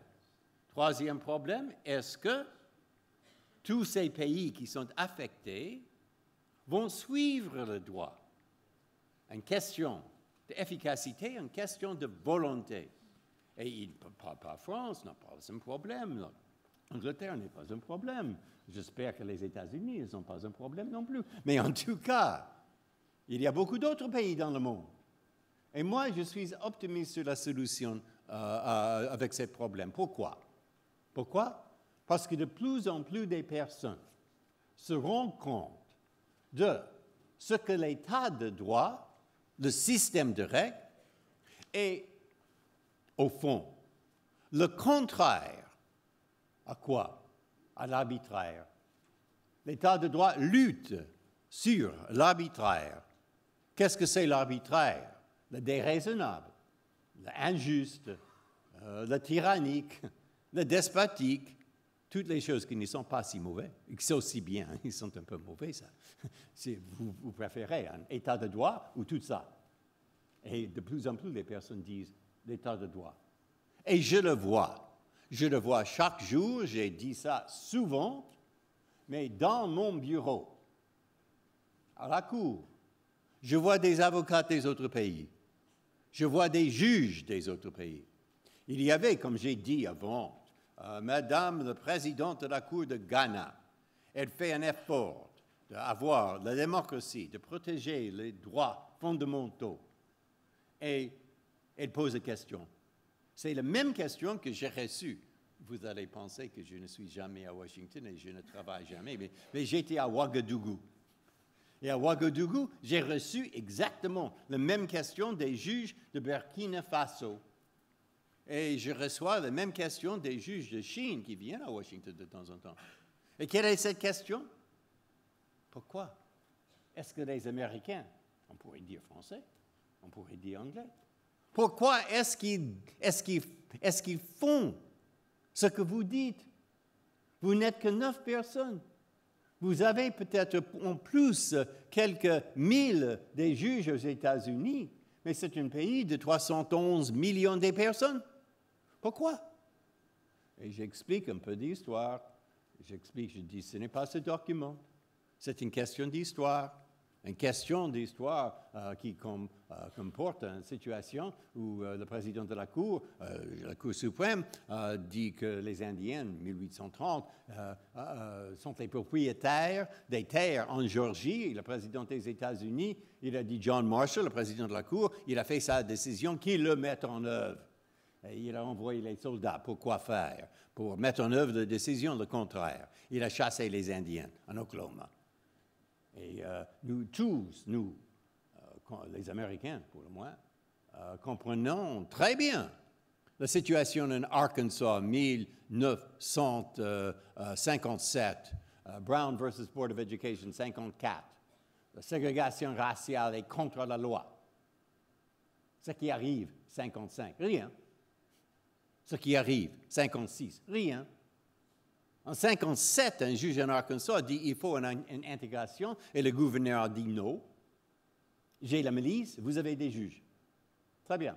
est-ce que tous ces pays qui sont affectés vont suivre le droit? Une question d'efficacité, une question de volonté. Et pas France n'a pas un problème. L'Angleterre n'est pas un problème. J'espère que les États-Unis n'ont pas un problème non plus. Mais en tout cas, il y a beaucoup d'autres pays dans le monde. Et moi, je suis optimiste sur la solution avec ces problèmes. Pourquoi? Parce que de plus en plus de personnes se rendent compte de ce que l'État de droit, le système de règles, est, au fond, le contraire à quoi? À l'arbitraire. L'État de droit lutte sur l'arbitraire. Qu'est-ce que c'est l'arbitraire? Le déraisonnable, l'injuste, le tyrannique, le despotique, toutes les choses qui ne sont pas si mauvais, et qui sont aussi bien, ils sont un peu mauvais, ça. Si vous préférez un État de droit ou tout ça. Et de plus en plus, les personnes disent l'État de droit. Et je le vois chaque jour, j'ai dit ça souvent, mais dans mon bureau, à la cour, je vois des avocats des autres pays, je vois des juges des autres pays. Il y avait, comme j'ai dit avant, Madame la présidente de la Cour de Ghana, elle fait un effort d'avoir la démocratie, de protéger les droits fondamentaux. Et elle pose une question. C'est la même question que j'ai reçue. Vous allez penser que je ne suis jamais à Washington et je ne travaille jamais, mais j'étais à Ouagadougou. Et à Ouagadougou, j'ai reçu exactement la même question des juges de Burkina Faso. Et je reçois la même question des juges de Chine qui viennent à Washington de temps en temps. Et quelle est cette question? Pourquoi est-ce que les Américains, on pourrait dire français, on pourrait dire anglais, pourquoi est-ce qu'ils font ce que vous dites? Vous n'êtes que 9 personnes. Vous avez peut-être en plus quelques mille des juges aux États-Unis, mais c'est un pays de 311 millions de personnes. Pourquoi? Et j'explique un peu d'histoire. J'explique, je dis, ce n'est pas ce document. C'est une question d'histoire. Une question d'histoire qui comporte une situation où le président de la Cour suprême, dit que les Indiens, 1830, sont les propriétaires des terres en Géorgie. Le président des États-Unis, il a dit Jean-Marc, le président de la Cour, il a fait sa décision qu'il le mette en œuvre. Et il a envoyé les soldats pour quoi faire? Pour mettre en œuvre la décision, le contraire. Il a chassé les Indiens en Oklahoma. Et nous tous, les Américains pour le moins, comprenons très bien la situation en Arkansas en 1957, Brown versus Board of Education 54. La ségrégation raciale est contre la loi. Ce qui arrive, 55, rien. Ce qui arrive, 56, rien. En 1957, un juge en Arkansas a dit qu'il faut une intégration et le gouverneur a dit non. J'ai la milice, vous avez des juges. Très bien.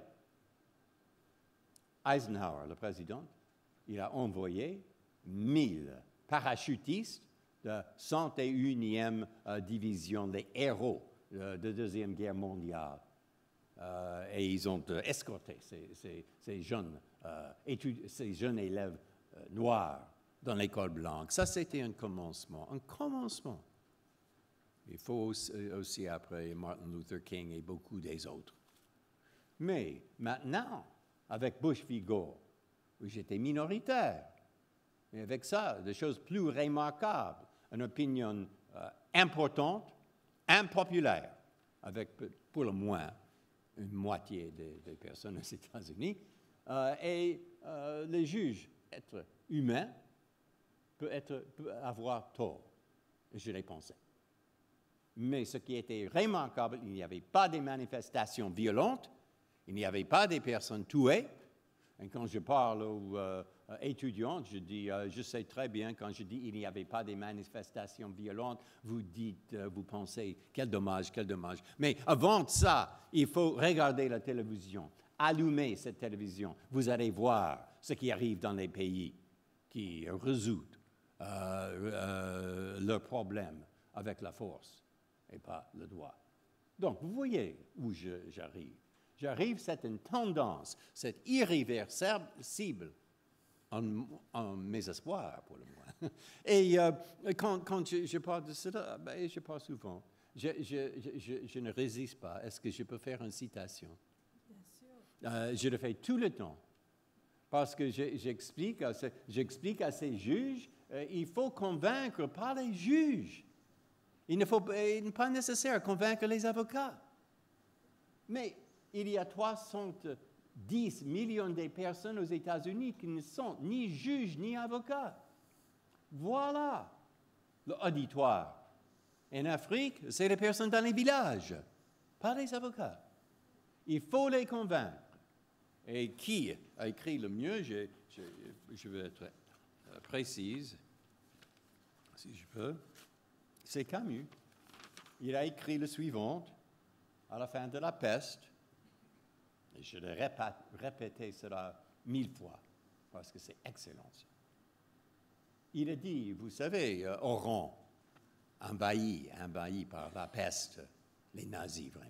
Eisenhower, le président, il a envoyé 1000 parachutistes de 101e division, des héros de la Deuxième Guerre mondiale. Et ils ont escorté ces jeunes élèves noirs dans l'école blanche. Ça, c'était un commencement. Un commencement. Il faut aussi après Martin Luther King et beaucoup des autres. Mais maintenant, avec Bush v. Gore, où j'étais minoritaire, et avec ça, des choses plus remarquables, une opinion importante, impopulaire, avec pour le moins une moitié des personnes aux États-Unis, et les juges, être humains, peut avoir tort. Je l'ai pensé. Mais ce qui était remarquable, il n'y avait pas de manifestations violentes, il n'y avait pas de personnes tuées. Et quand je parle aux étudiants, je dis, je sais très bien, quand je dis il n'y avait pas de manifestations violentes, vous dites, vous pensez, quel dommage, quel dommage. Mais avant ça, il faut regarder la télévision, allumer cette télévision. Vous allez voir ce qui arrive dans les pays qui résout leurs problèmes avec la force et pas le droit. Donc, vous voyez où j'arrive. J'arrive, c'est une tendance, c'est irréversible en mes espoirs, pour le moins. Et quand je parle de cela, ben, je parle souvent, je ne résiste pas. Est-ce que je peux faire une citation? Bien sûr. Je le fais tout le temps. Parce que j'explique à ces juges, il faut convaincre par les juges. Il n'est pas nécessaire de convaincre les avocats. Mais il y a 310 millions de personnes aux États-Unis qui ne sont ni juges ni avocats. Voilà l'auditoire. En Afrique, c'est les personnes dans les villages, pas les avocats. Il faut les convaincre. Et qui a écrit le mieux, je vais être précise, si je peux, c'est Camus. Il a écrit le suivant, à la fin de la peste, et je l'ai répété cela 1000 fois, parce que c'est excellent. Il a dit, vous savez, Oran, envahi par la peste, les nazis vraiment.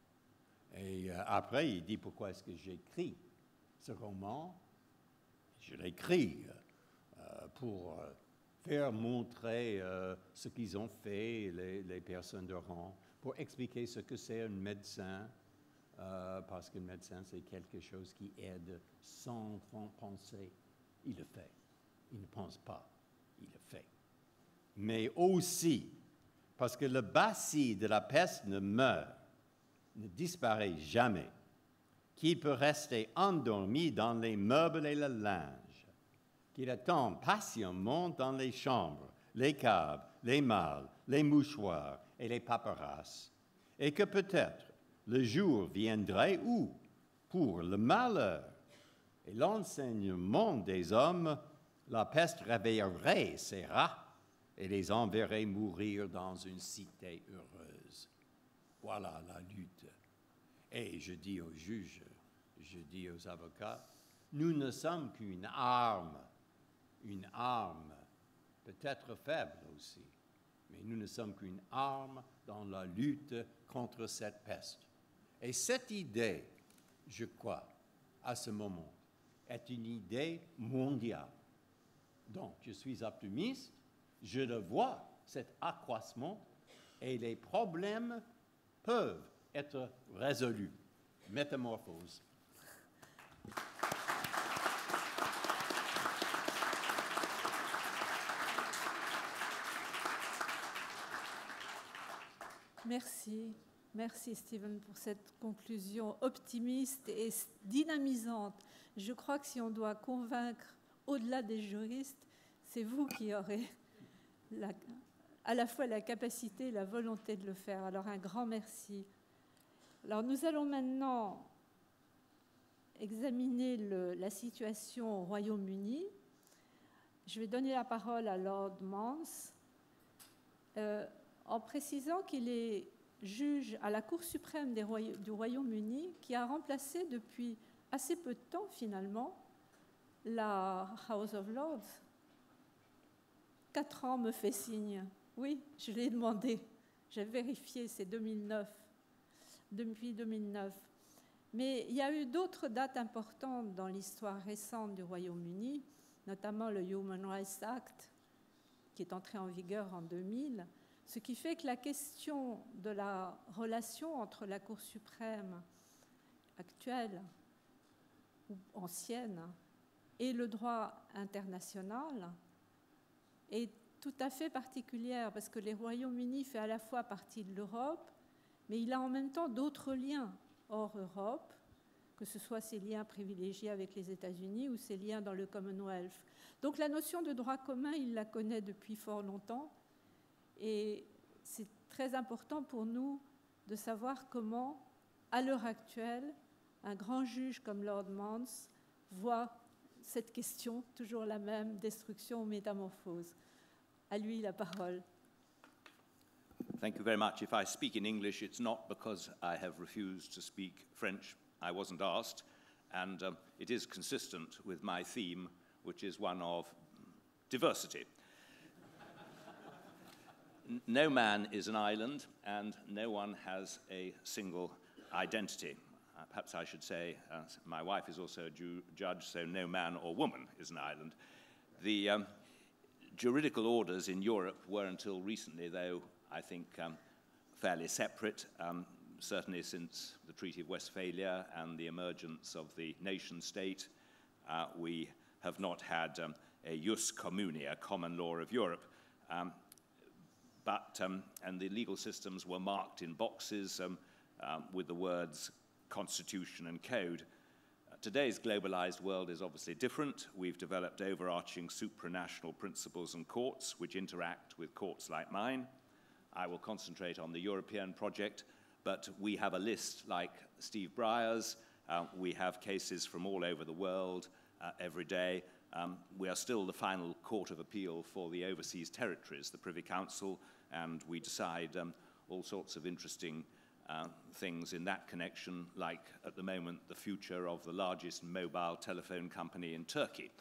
Et après, il dit, pourquoi est-ce que j'écris ce roman? Je l'écris pour faire montrer ce qu'ils ont fait, les personnes de rang, pour expliquer ce que c'est un médecin, parce qu'un médecin, c'est quelque chose qui aide sans penser. Il le fait. Il ne pense pas. Il le fait. Mais aussi, parce que le bacille de la peste ne meurt, ne disparaît jamais, qu'il peut rester endormi dans les meubles et le linge, qu'il attend patiemment dans les chambres, les caves, les malles, les mouchoirs et les paperasses, et que peut-être le jour viendrait où, pour le malheur et l'enseignement des hommes, la peste réveillerait ces rats et les enverrait mourir dans une cité heureuse. Voilà la lutte. Et je dis aux juges, je dis aux avocats, nous ne sommes qu'une arme peut-être faible aussi, mais nous ne sommes qu'une arme dans la lutte contre cette peste. Et cette idée, je crois, à ce moment, est une idée mondiale. Donc, je suis optimiste, je le vois, cet accroissement, et les problèmes peuvent être résolus. Métamorphose. Merci. Merci Stephen pour cette conclusion optimiste et dynamisante. Je crois que si on doit convaincre au-delà des juristes, c'est vous qui aurez à la fois la capacité et la volonté de le faire. Alors un grand merci. Alors nous allons maintenant examiner la situation au Royaume-Uni. Je vais donner la parole à Lord Mance en précisant qu'il est juge à la Cour suprême du Royaume-Uni qui a remplacé depuis assez peu de temps finalement la House of Lords. 4 ans me fait signe. Oui, je l'ai demandé. J'ai vérifié, c'est 2009. Depuis 2009. Mais il y a eu d'autres dates importantes dans l'histoire récente du Royaume-Uni, notamment le Human Rights Act, qui est entré en vigueur en 2000, ce qui fait que la question de la relation entre la Cour suprême actuelle ou ancienne et le droit international est tout à fait particulière, parce que le Royaume-Uni fait à la fois partie de l'Europe, mais il a en même temps d'autres liens hors Europe, que ce soit ses liens privilégiés avec les États-Unis ou ses liens dans le Commonwealth. Donc la notion de droit commun, il la connaît depuis fort longtemps, et c'est très important pour nous de savoir comment, à l'heure actuelle, un grand juge comme Lord Mance voit cette question, toujours la même, destruction ou métamorphose. À lui la parole. Thank you very much. If I speak in English, it's not because I have refused to speak French. I wasn't asked, and it is consistent with my theme, which is one of diversity. No man is an island, and no one has a single identity. Perhaps I should say my wife is also a judge, so no man or woman is an island. The juridical orders in Europe were until recently, though, I think, fairly separate, certainly since the Treaty of Westphalia and the emergence of the nation-state. We have not had a jus commune, a common law of Europe, and the legal systems were marked in boxes with the words constitution and code. Today's globalized world is obviously different. We've developed overarching supranational principles and courts which interact with courts like mine. I will concentrate on the European project, but we have a list like Steve Breyer's. We have cases from all over the world every day. We are still the final court of appeal for the overseas territories, the Privy Council, and we decide all sorts of interesting things in that connection, like at the moment the future of the largest mobile telephone company in Turkey.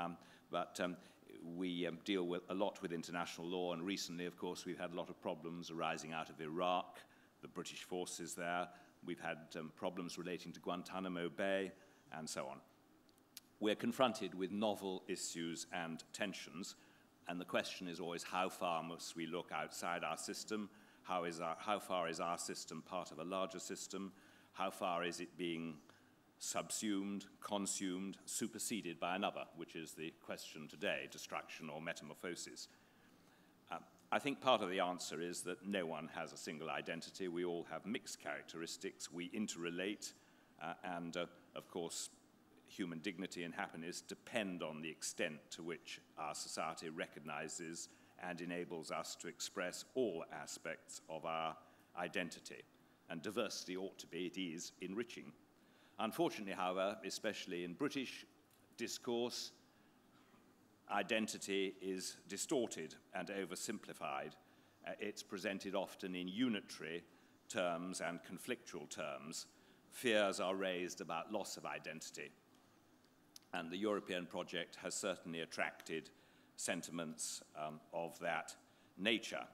We deal with a lot with international law, and recently, of course, we've had a lot of problems arising out of Iraq, the British forces there. We've had problems relating to Guantanamo Bay, and so on. We're confronted with novel issues and tensions, and the question is always how far must we look outside our system? How far is our system part of a larger system? How far is it being subsumed, consumed, superseded by another, which is the question today, destruction or metamorphosis? I think part of the answer is that no one has a single identity. We all have mixed characteristics. We interrelate, and of course, human dignity and happiness depend on the extent to which our society recognizes and enables us to express all aspects of our identity. And diversity ought to be, it is, enriching. Unfortunately, however, especially in British discourse, identity is distorted and oversimplified. It's presented often in unitary terms and conflictual terms. Fears are raised about loss of identity. And the European project has certainly attracted sentiments of that nature.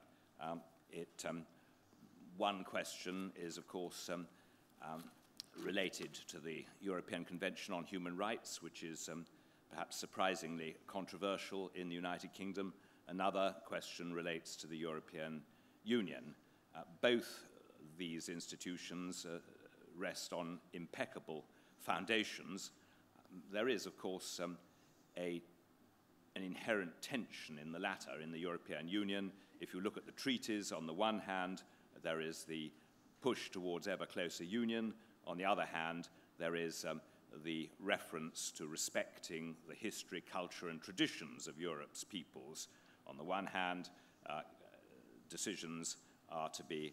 One question is, of course, related to the European Convention on Human Rights, which is perhaps surprisingly controversial in the United Kingdom. Another question relates to the European Union. Both these institutions rest on impeccable foundations. There is, of course, an inherent tension in the latter, in the European Union. If you look at the treaties, on the one hand, there is the push towards ever closer union. On the other hand, there is the reference to respecting the history, culture, and traditions of Europe's peoples. On the one hand, decisions are to be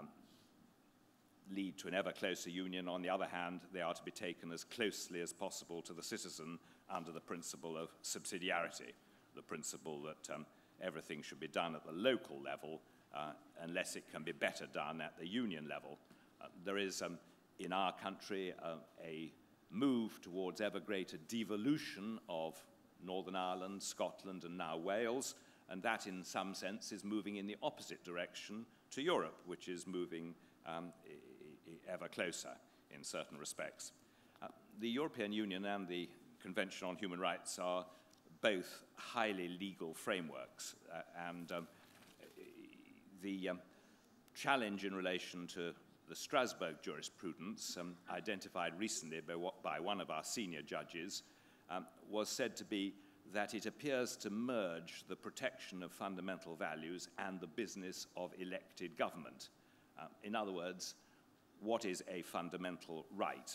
lead to an ever closer union. On the other hand, they are to be taken as closely as possible to the citizen under the principle of subsidiarity, the principle that everything should be done at the local level unless it can be better done at the union level. There is, in our country, a move towards ever greater devolution of Northern Ireland, Scotland, and now Wales, and that in some sense is moving in the opposite direction to Europe, which is moving ever closer in certain respects. The European Union and the Convention on Human Rights are both highly legal frameworks, and the challenge in relation to the Strasbourg jurisprudence, identified recently by one of our senior judges, was said to be that it appears to merge the protection of fundamental values and the business of elected government. In other words, what is a fundamental right?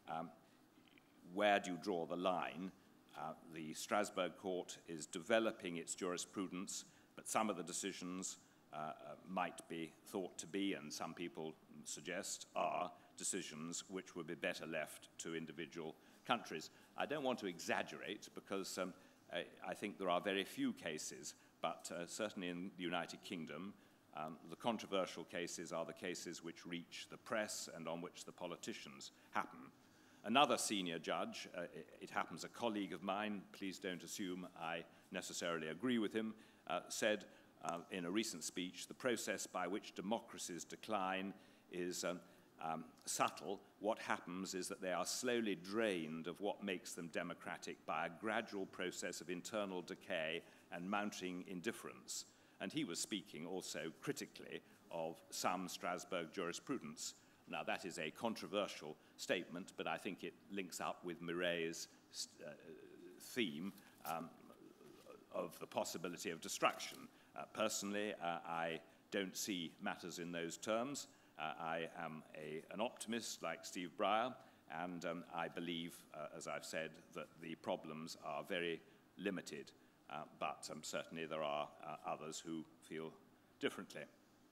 Where do you draw the line? The Strasbourg court is developing its jurisprudence, but some of the decisions might be thought to be, and some people suggest are, decisions which would be better left to individual countries. I don't want to exaggerate because I think there are very few cases, but certainly in the United Kingdom, the controversial cases are the cases which reach the press and on which the politicians happen. Another senior judge, it happens a colleague of mine, please don't assume I necessarily agree with him, said in a recent speech, the process by which democracies decline is subtle. What happens is that they are slowly drained of what makes them democratic by a gradual process of internal decay and mounting indifference. And he was speaking also critically of some Strasbourg jurisprudence. Now, that is a controversial statement, but I think it links up with Mireille's theme of the possibility of destruction. Personally, I don't see matters in those terms. I am an optimist like Steve Breyer, and I believe, as I've said, that the problems are very limited, but certainly there are others who feel differently.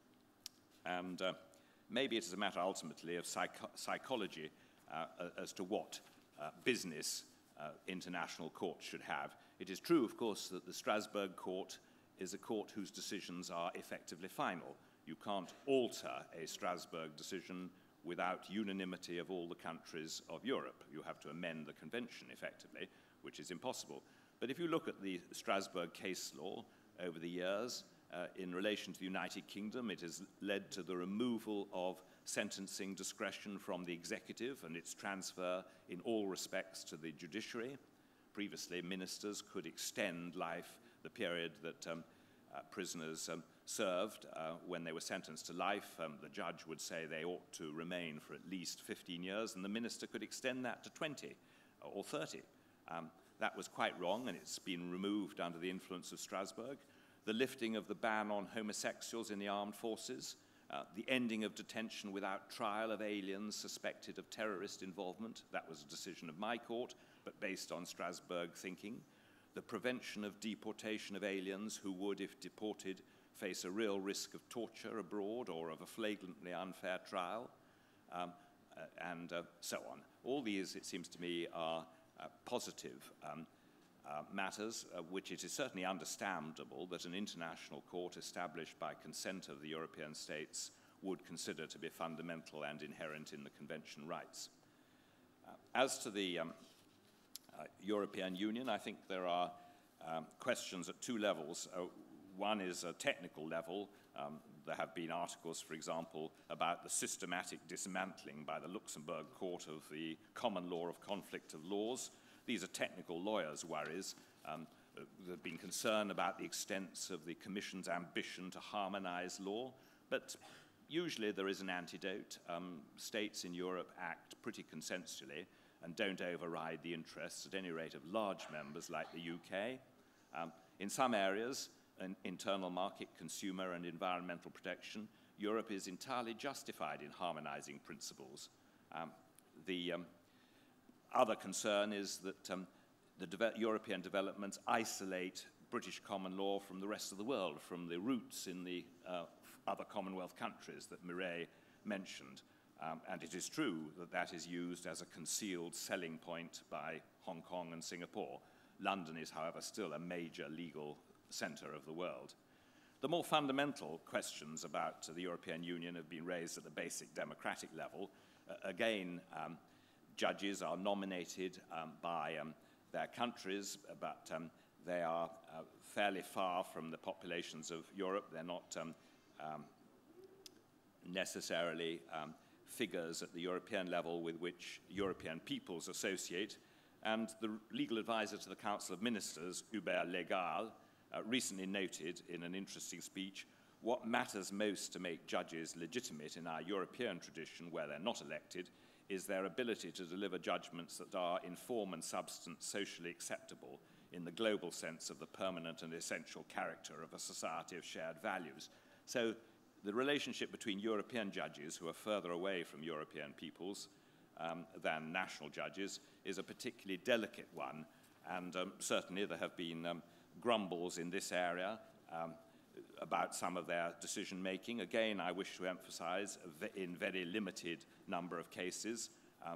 And maybe it is a matter ultimately of psychology as to what business international courts should have. It is true, of course, that the Strasbourg court is a court whose decisions are effectively final. You can't alter a Strasbourg decision without unanimity of all the countries of Europe. You have to amend the convention effectively, which is impossible. But if you look at the Strasbourg case law over the years, in relation to the United Kingdom, it has led to the removal of sentencing discretion from the executive and its transfer in all respects to the judiciary. Previously, ministers could extend the period that prisoners served when they were sentenced to life. The judge would say they ought to remain for at least 15 years, and the minister could extend that to 20 or 30. That was quite wrong, and it's been removed under the influence of Strasbourg. The lifting of the ban on homosexuals in the armed forces, the ending of detention without trial of aliens suspected of terrorist involvement, that was a decision of my court, but based on Strasbourg thinking. The prevention of deportation of aliens who would, if deported, face a real risk of torture abroad or of a flagrantly unfair trial, and so on. All these, it seems to me, are positive matters, which it is certainly understandable that an international court established by consent of the European states would consider to be fundamental and inherent in the Convention rights. As to the European Union, I think there are questions at two levels. One is a technical level. There have been articles, for example, about the systematic dismantling by the Luxembourg Court of the common law of conflict of laws. These are technical lawyers' worries. There have been concern about the extent of the Commission's ambition to harmonize law, but usually there is an antidote. States in Europe act pretty consensually and don't override the interests, at any rate, of large members like the UK. In some areas, internal market, consumer and environmental protection, Europe is entirely justified in harmonizing principles. The other concern is that the European developments isolate British common law from the rest of the world, from the roots in the other Commonwealth countries that Mireille mentioned. And it is true that that is used as a concealed selling point by Hong Kong and Singapore. London is, however, still a major legal center of the world. The more fundamental questions about the European Union have been raised at the basic democratic level. Again, judges are nominated by their countries, but they are fairly far from the populations of Europe. They're not necessarily figures at the European level with which European peoples associate. And the legal advisor to the Council of Ministers, Hubert Légal, recently noted in an interesting speech, what matters most to make judges legitimate in our European tradition, where they're not elected, is their ability to deliver judgments that are in form and substance socially acceptable in the global sense of the permanent and essential character of a society of shared values. So the relationship between European judges who are further away from European peoples than national judges is a particularly delicate one, and certainly there have been grumbles in this area about some of their decision-making. Again, I wish to emphasize, in very limited number of cases,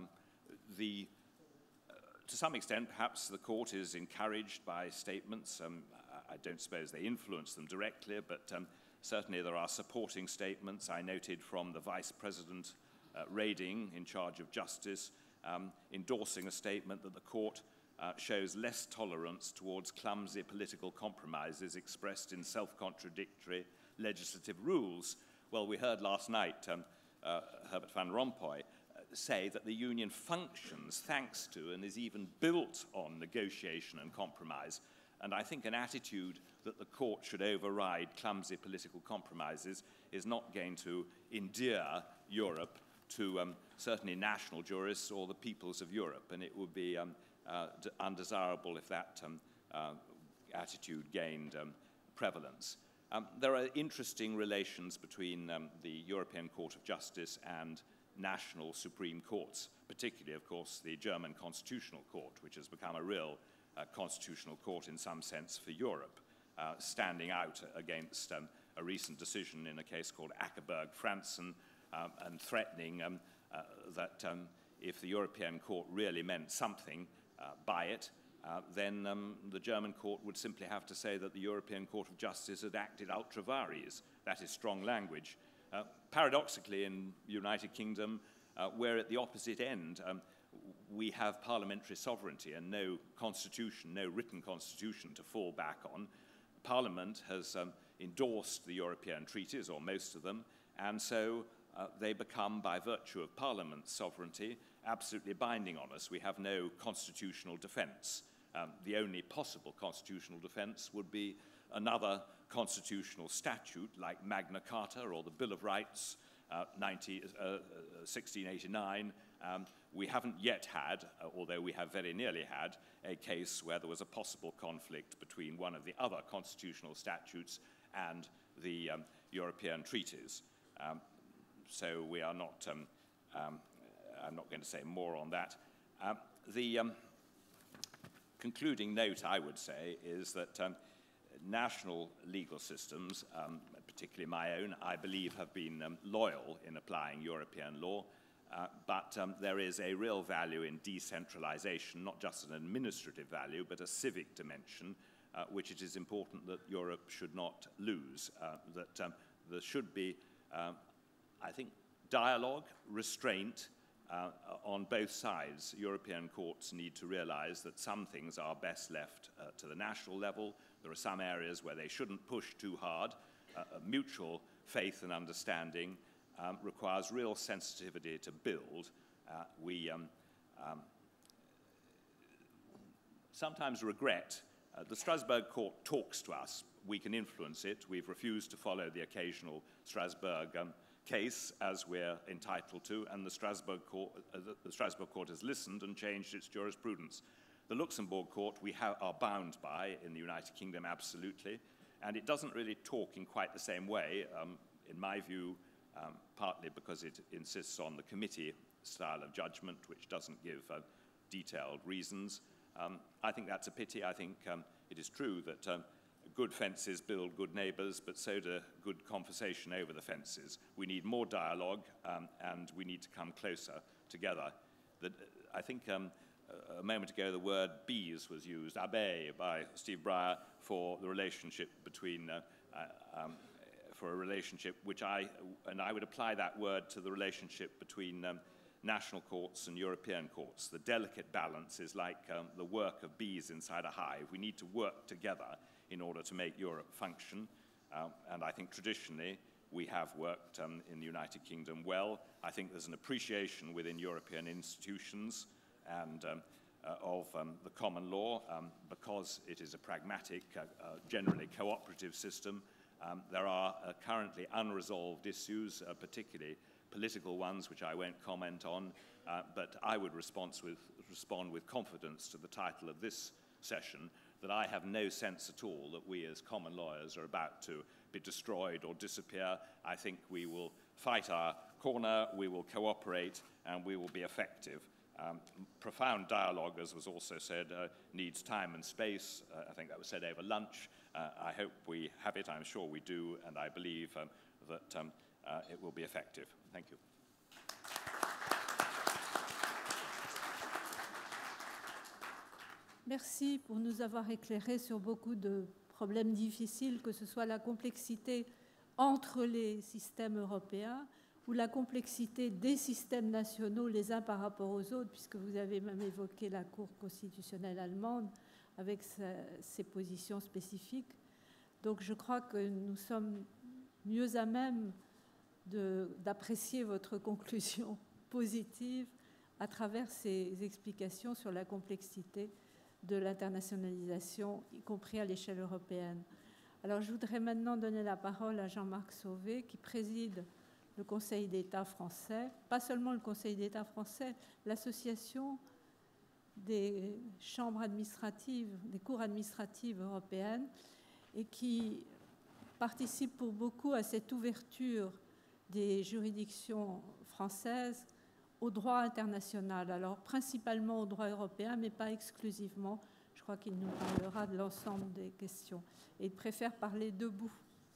to some extent, perhaps the court is encouraged by statements. I don't suppose they influence them directly, but certainly there are supporting statements. I noted from the Vice President Reding, in charge of justice, endorsing a statement that the court shows less tolerance towards clumsy political compromises expressed in self-contradictory legislative rules. Well, we heard last night Herbert van Rompuy say that the Union functions thanks to and is even built on negotiation and compromise. And I think an attitude that the court should override clumsy political compromises is not going to endear Europe to certainly national jurists or the peoples of Europe, and it would be undesirable if that attitude gained prevalence. There are interesting relations between the European Court of Justice and national supreme courts, particularly, of course, the German Constitutional Court, which has become a real constitutional court in some sense for Europe, standing out against a recent decision in a case called Ackerberg-Franzen and threatening that if the European Court really meant something by it, then the German court would simply have to say that the European Court of Justice had acted ultra vires. That is strong language. Paradoxically, in the United Kingdom, we're at the opposite end. We have parliamentary sovereignty and no constitution, no written constitution to fall back on. Parliament has endorsed the European treaties, or most of them, and so they become, by virtue of Parliament's sovereignty, absolutely binding on us. We have no constitutional defense. The only possible constitutional defense would be another constitutional statute like Magna Carta or the Bill of Rights, 1689. We haven't yet had, although we have very nearly had, a case where there was a possible conflict between one of the other constitutional statutes and the European treaties. So we are not, I'm not going to say more on that. The concluding note, I would say, is that national legal systems, particularly my own, I believe have been loyal in applying European law, but there is a real value in decentralization, not just an administrative value, but a civic dimension, which it is important that Europe should not lose, that there should be, I think, dialogue, restraint, on both sides, European courts need to realize that some things are best left to the national level. There are some areas where they shouldn't push too hard. Mutual faith and understanding requires real sensitivity to build. We sometimes regret the Strasbourg court talks to us. We can influence it. We've refused to follow the occasional Strasbourg case, as we're entitled to, and the Strasbourg court has listened and changed its jurisprudence. The Luxembourg court we are bound by in the United Kingdom, absolutely, and it doesn't really talk in quite the same way, in my view, partly because it insists on the committee style of judgment, which doesn't give detailed reasons. I think that's a pity. I think it is true that good fences build good neighbours, but so do good conversation over the fences. We need more dialogue, and we need to come closer together. I think a moment ago the word bees was used, abeilles, by Steve Breyer for the relationship between, for a relationship which I would apply that word to the relationship between national courts and European courts. The delicate balance is like the work of bees inside a hive. We need to work together in order to make Europe function. And I think traditionally we have worked in the United Kingdom well. I think there's an appreciation within European institutions and of the common law because it is a pragmatic, generally cooperative system. There are currently unresolved issues, particularly political ones, which I won't comment on, but I would respond with confidence to the title of this session, that I have no sense at all that we as common lawyers are about to be destroyed or disappear. I think we will fight our corner, we will cooperate, and we will be effective. Profound dialogue, as was also said, needs time and space. I think that was said over lunch. I hope we have it, I'm sure we do, and I believe that it will be effective. Thank you. Merci pour nous avoir éclairé sur beaucoup de problèmes difficiles, que ce soit la complexité entre les systèmes européens ou la complexité des systèmes nationaux les uns par rapport aux autres, puisque vous avez même évoqué la Cour constitutionnelle allemande avec ses positions spécifiques. Donc je crois que nous sommes mieux à même d'apprécier votre conclusion positive à travers ces explications sur la complexité de l'internationalisation, y compris à l'échelle européenne. Alors, je voudrais maintenant donner la parole à Jean-Marc Sauvé, qui préside le Conseil d'État français, pas seulement le Conseil d'État français, l'association des chambres administratives, des cours administratives européennes, et qui participe pour beaucoup à cette ouverture des juridictions françaises au droit international, alors principalement au droit européen, mais pas exclusivement. Je crois qu'il nous parlera de l'ensemble des questions. Et il préfère parler debout.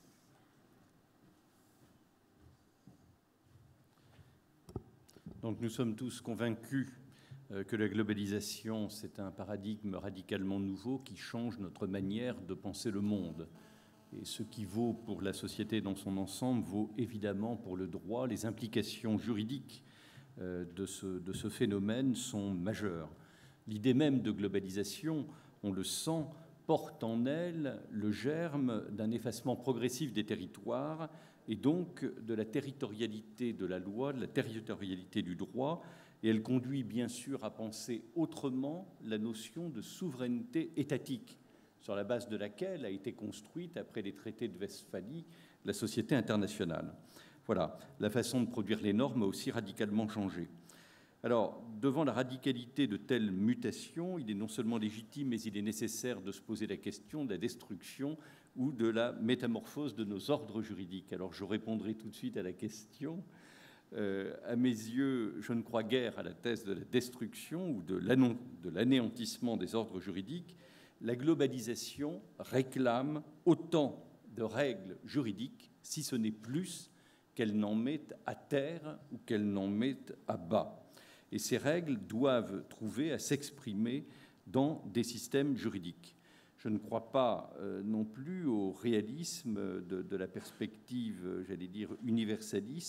Donc nous sommes tous convaincus que la globalisation, c'est un paradigme radicalement nouveau qui change notre manière de penser le monde. Et ce qui vaut pour la société dans son ensemble vaut évidemment pour le droit. Les implications juridiques de ce phénomène sont majeures. L'idée même de globalisation, on le sent, porte en elle le germe d'un effacement progressif des territoires et donc de la territorialité de la loi, de la territorialité du droit, et elle conduit bien sûr à penser autrement la notion de souveraineté étatique, sur la base de laquelle a été construite, après les traités de Westphalie, la société internationale. Voilà, la façon de produire les normes a aussi radicalement changé. Alors, devant la radicalité de telles mutations, il est non seulement légitime, mais il est nécessaire de se poser la question de la destruction ou de la métamorphose de nos ordres juridiques. Alors, je répondrai tout de suite à la question. À mes yeux, je ne crois guère à la thèse de la destruction ou de l'anéantissement des ordres juridiques. La globalisation réclame autant de règles juridiques, si ce n'est plus, qu'elle n'en met à terre ou qu'elle n'en met à bas. Et ces règles doivent trouver à s'exprimer dans des systèmes juridiques. Je ne crois pas non plus au réalisme de la perspective, j'allais dire, universaliste,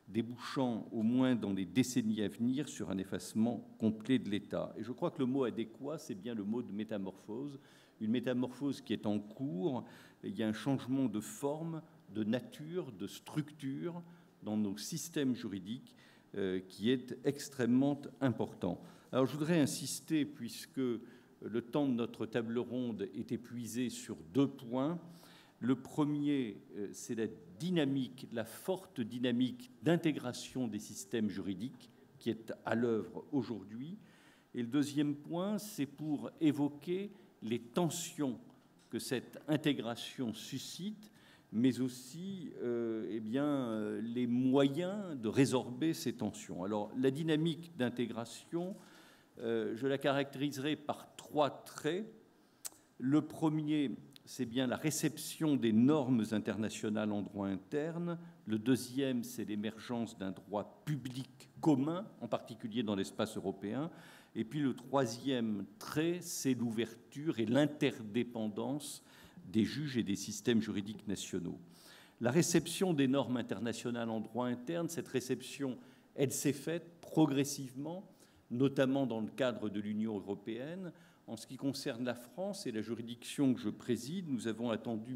débouchant au moins dans les décennies à venir sur un effacement complet de l'État. Et je crois que le mot adéquat, c'est bien le mot de métamorphose, une métamorphose qui est en cours. Il y a un changement de forme, de nature, de structure dans nos systèmes juridiques qui est extrêmement important. Alors je voudrais insister, puisque le temps de notre table ronde est épuisé, sur 2 points. Le premier, c'est la dynamique, la forte dynamique d'intégration des systèmes juridiques qui est à l'œuvre aujourd'hui. Et le deuxième point, c'est pour évoquer les tensions que cette intégration suscite, mais aussi les moyens de résorber ces tensions. Alors, la dynamique d'intégration, je la caractériserai par 3 traits. Le premier, c'est bien la réception des normes internationales en droit interne. Le deuxième, c'est l'émergence d'un droit public commun, en particulier dans l'espace européen. Et puis le troisième trait, c'est l'ouverture et l'interdépendance des juges et des systèmes juridiques nationaux. La réception des normes internationales en droit interne, cette réception, elle s'est faite progressivement, notamment dans le cadre de l'Union européenne. En ce qui concerne la France et la juridiction que je préside, nous avons attendu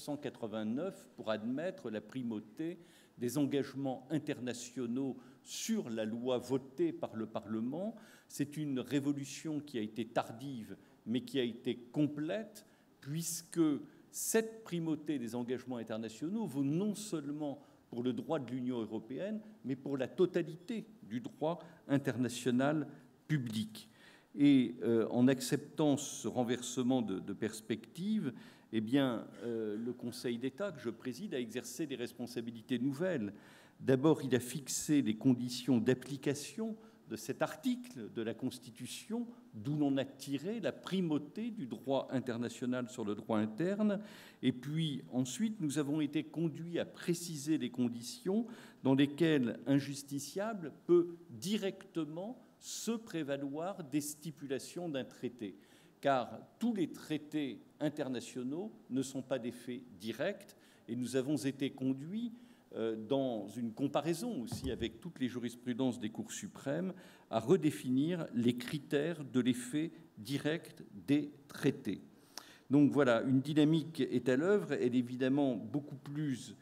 1989 pour admettre la primauté des engagements internationaux sur la loi votée par le Parlement. C'est une révolution qui a été tardive, mais qui a été complète, puisque cette primauté des engagements internationaux vaut non seulement pour le droit de l'Union européenne, mais pour la totalité du droit international public. Et en acceptant ce renversement de perspective, eh bien, le Conseil d'État que je préside a exercé des responsabilités nouvelles. D'abord, il a fixé les conditions d'application de cet article de la Constitution, d'où l'on a tiré la primauté du droit international sur le droit interne. Et puis ensuite, nous avons été conduits à préciser les conditions dans lesquelles un justiciable peut directement se prévaloir des stipulations d'un traité. Car tous les traités internationaux ne sont pas d'effet direct, et nous avons été conduits dans une comparaison aussi avec toutes les jurisprudences des cours suprêmes, à redéfinir les critères de l'effet direct des traités. Donc voilà, une dynamique est à l'œuvre, elle est évidemment beaucoup plus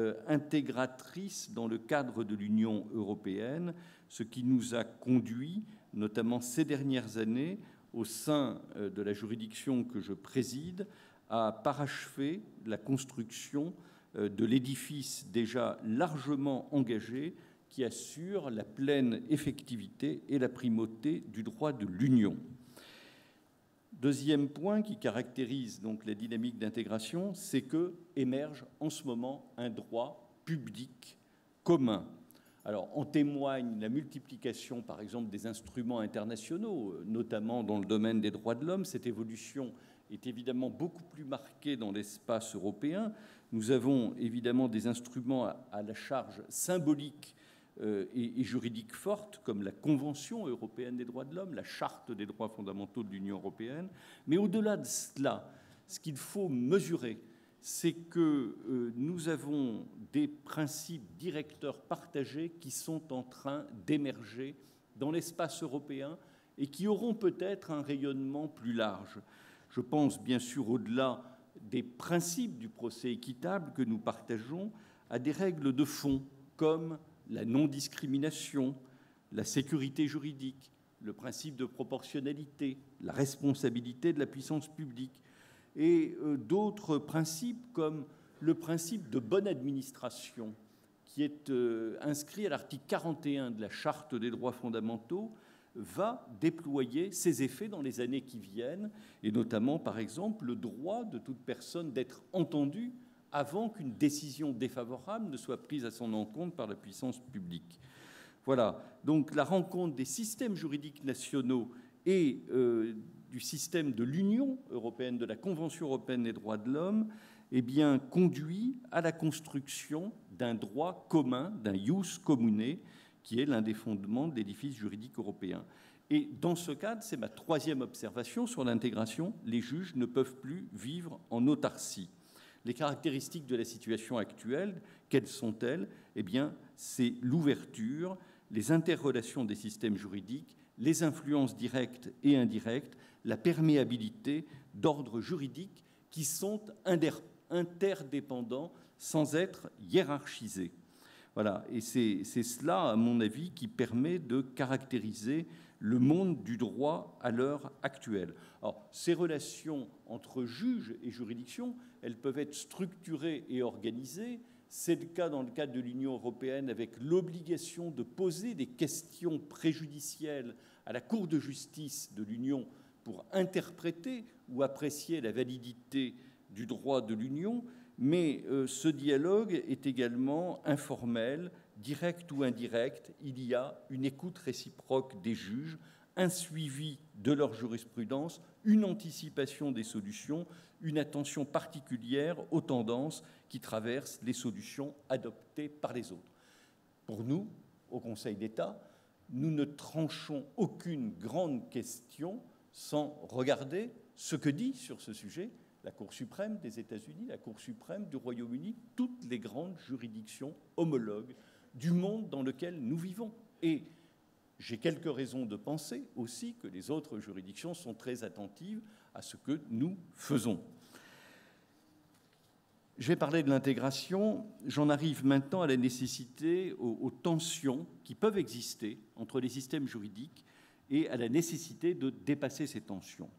intégratrice dans le cadre de l'Union européenne, ce qui nous a conduit, notamment ces dernières années, au sein de la juridiction que je préside, à parachever la construction de l'édifice déjà largement engagé qui assure la pleine effectivité et la primauté du droit de l'Union. Deuxième point qui caractérise donc la dynamique d'intégration, c'est que émerge en ce moment un droit public commun. Alors, en témoigne la multiplication, par exemple, des instruments internationaux, notamment dans le domaine des droits de l'homme. Cette évolution est évidemment beaucoup plus marquée dans l'espace européen. Nous avons évidemment des instruments à la charge symbolique et juridique forte, comme la Convention européenne des droits de l'homme, la Charte des droits fondamentaux de l'Union européenne. Mais au-delà de cela, ce qu'il faut mesurer, c'est que nous avons des principes directeurs partagés qui sont en train d'émerger dans l'espace européen et qui auront peut-être un rayonnement plus large. Je pense bien sûr, au-delà des principes du procès équitable que nous partageons, à des règles de fond comme la non-discrimination, la sécurité juridique, le principe de proportionnalité, la responsabilité de la puissance publique, et d'autres principes comme le principe de bonne administration qui est inscrit à l'article 41 de la Charte des droits fondamentaux, va déployer ses effets dans les années qui viennent, et notamment, par exemple, le droit de toute personne d'être entendue avant qu'une décision défavorable ne soit prise à son encontre par la puissance publique. Voilà, donc la rencontre des systèmes juridiques nationaux et du système de l'Union européenne, de la Convention européenne des droits de l'homme, eh bien, conduit à la construction d'un droit commun, d'un ius commune, qui est l'un des fondements de l'édifice juridique européen. Et dans ce cadre, c'est ma troisième observation sur l'intégration, les juges ne peuvent plus vivre en autarcie. Les caractéristiques de la situation actuelle, quelles sont-elles? Eh bien, c'est l'ouverture, les interrelations des systèmes juridiques, les influences directes et indirectes, la perméabilité d'ordre juridique qui sont interdépendants sans être hiérarchisés. Voilà, et c'est cela, à mon avis, qui permet de caractériser le monde du droit à l'heure actuelle. Alors, ces relations entre juges et juridictions, elles peuvent être structurées et organisées. C'est le cas dans le cadre de l'Union européenne avec l'obligation de poser des questions préjudicielles à la Cour de justice de l'Union pour interpréter ou apprécier la validité du droit de l'Union. Mais ce dialogue est également informel, direct ou indirect. Il y a une écoute réciproque des juges, un suivi de leur jurisprudence, une anticipation des solutions, une attention particulière aux tendances qui traversent les solutions adoptées par les autres. Pour nous, au Conseil d'État, nous ne tranchons aucune grande question sans regarder ce que dit sur ce sujet la Cour suprême des États-Unis, la Cour suprême du Royaume-Uni, toutes les grandes juridictions homologues du monde dans lequel nous vivons. Et j'ai quelques raisons de penser aussi que les autres juridictions sont très attentives à ce que nous faisons. Je vais parler de l'intégration. J'en arrive maintenant à la nécessité, aux tensions qui peuvent exister entre les systèmes juridiques et à la nécessité de dépasser ces tensions.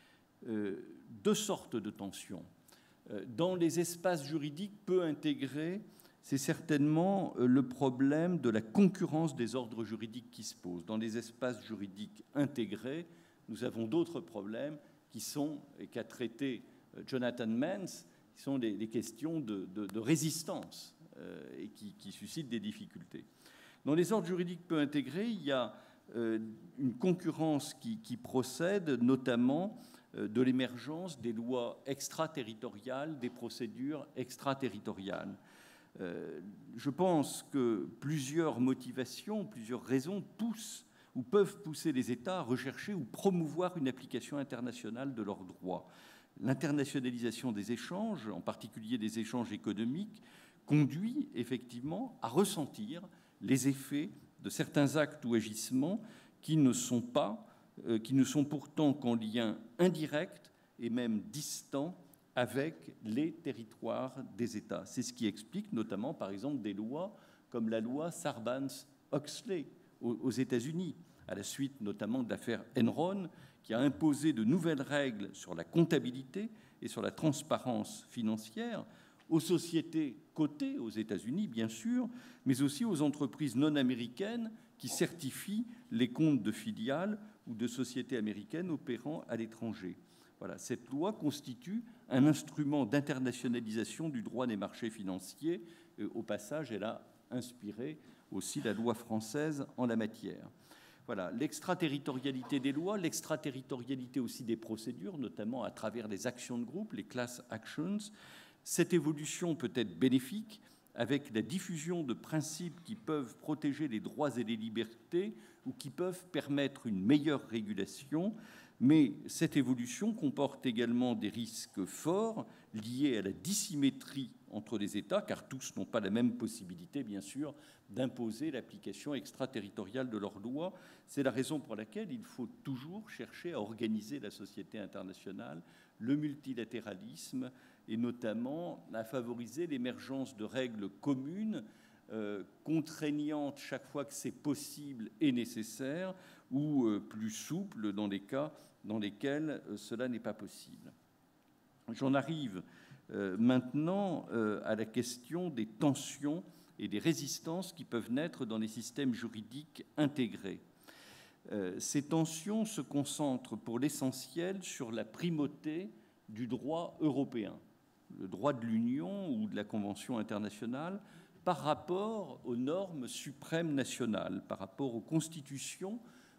Deux sortes de tensions. Dans les espaces juridiques peu intégrés, c'est certainement le problème de la concurrence des ordres juridiques qui se pose. Dans les espaces juridiques intégrés, nous avons d'autres problèmes qui sont, et qu'a traité Jonathan Mans, qui sont des questions de résistance et qui suscitent des difficultés. Dans les ordres juridiques peu intégrés, il y a une concurrence qui procède notamment de l'émergence des lois extraterritoriales, des procédures extraterritoriales. Je pense que plusieurs motivations, plusieurs raisons poussent ou peuvent pousser les États à rechercher ou promouvoir une application internationale de leurs droits. L'internationalisation des échanges, en particulier des échanges économiques, conduit effectivement à ressentir les effets de certains actes ou agissements qui ne sont pourtant qu'en lien indirect et même distant avec les territoires des États. C'est ce qui explique notamment, par exemple, des lois comme la loi Sarbanes-Oxley aux États-Unis, à la suite notamment de l'affaire Enron, qui a imposé de nouvelles règles sur la comptabilité et sur la transparence financière aux sociétés cotées aux États-Unis, bien sûr, mais aussi aux entreprises non américaines qui certifient les comptes de filiales ou de sociétés américaines opérant à l'étranger. Voilà, cette loi constitue un instrument d'internationalisation du droit des marchés financiers. Au passage, elle a inspiré aussi la loi française en la matière. Voilà, l'extraterritorialité des lois, l'extraterritorialité aussi des procédures, notamment à travers les actions de groupe, les class actions. Cette évolution peut être bénéfique avec la diffusion de principes qui peuvent protéger les droits et les libertés ou qui peuvent permettre une meilleure régulation. Mais cette évolution comporte également des risques forts liés à la dissymétrie entre les États, car tous n'ont pas la même possibilité, bien sûr, d'imposer l'application extraterritoriale de leurs lois. C'est la raison pour laquelle il faut toujours chercher à organiser la société internationale, le multilatéralisme, et notamment à favoriser l'émergence de règles communes, contraignantes chaque fois que c'est possible et nécessaire, ou plus souples dans les cas dans lesquels cela n'est pas possible. J'en arrive maintenant à la question des tensions et des résistances qui peuvent naître dans les systèmes juridiques intégrés. Ces tensions se concentrent pour l'essentiel sur la primauté du droit européen, le droit de l'Union ou de la Convention internationale, par rapport aux normes suprêmes nationales, par rapport aux constitutions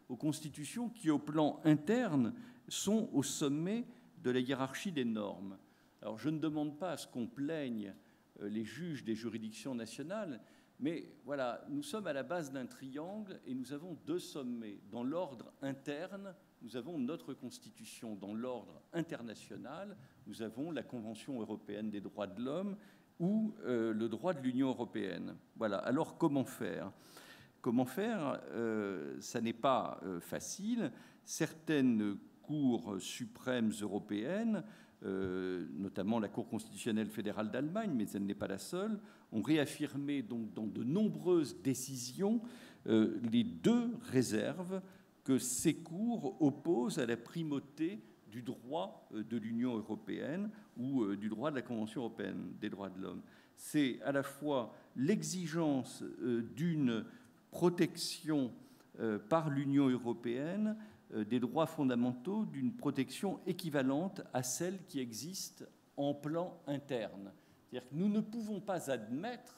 qui, au plan interne, sont au sommet de la hiérarchie des normes. Alors, je ne demande pas à ce qu'on plaigne les juges des juridictions nationales, mais voilà, nous sommes à la base d'un triangle et nous avons deux sommets. Dans l'ordre interne, nous avons notre Constitution. Dans l'ordre international, nous avons la Convention européenne des droits de l'homme ou le droit de l'Union européenne. Voilà. Alors, comment faire ? Comment faire ? Ça n'est pas facile. Certaines cours suprêmes européennes, notamment la Cour constitutionnelle fédérale d'Allemagne, mais elle n'est pas la seule, ont réaffirmé donc dans de nombreuses décisions les deux réserves que ces cours opposent à la primauté du droit de l'Union européenne ou du droit de la Convention européenne des droits de l'homme. C'est à la fois l'exigence d'une protection par l'Union européenne des droits fondamentaux, d'une protection équivalente à celle qui existe en plan interne. C'est-à-dire que nous ne pouvons pas admettre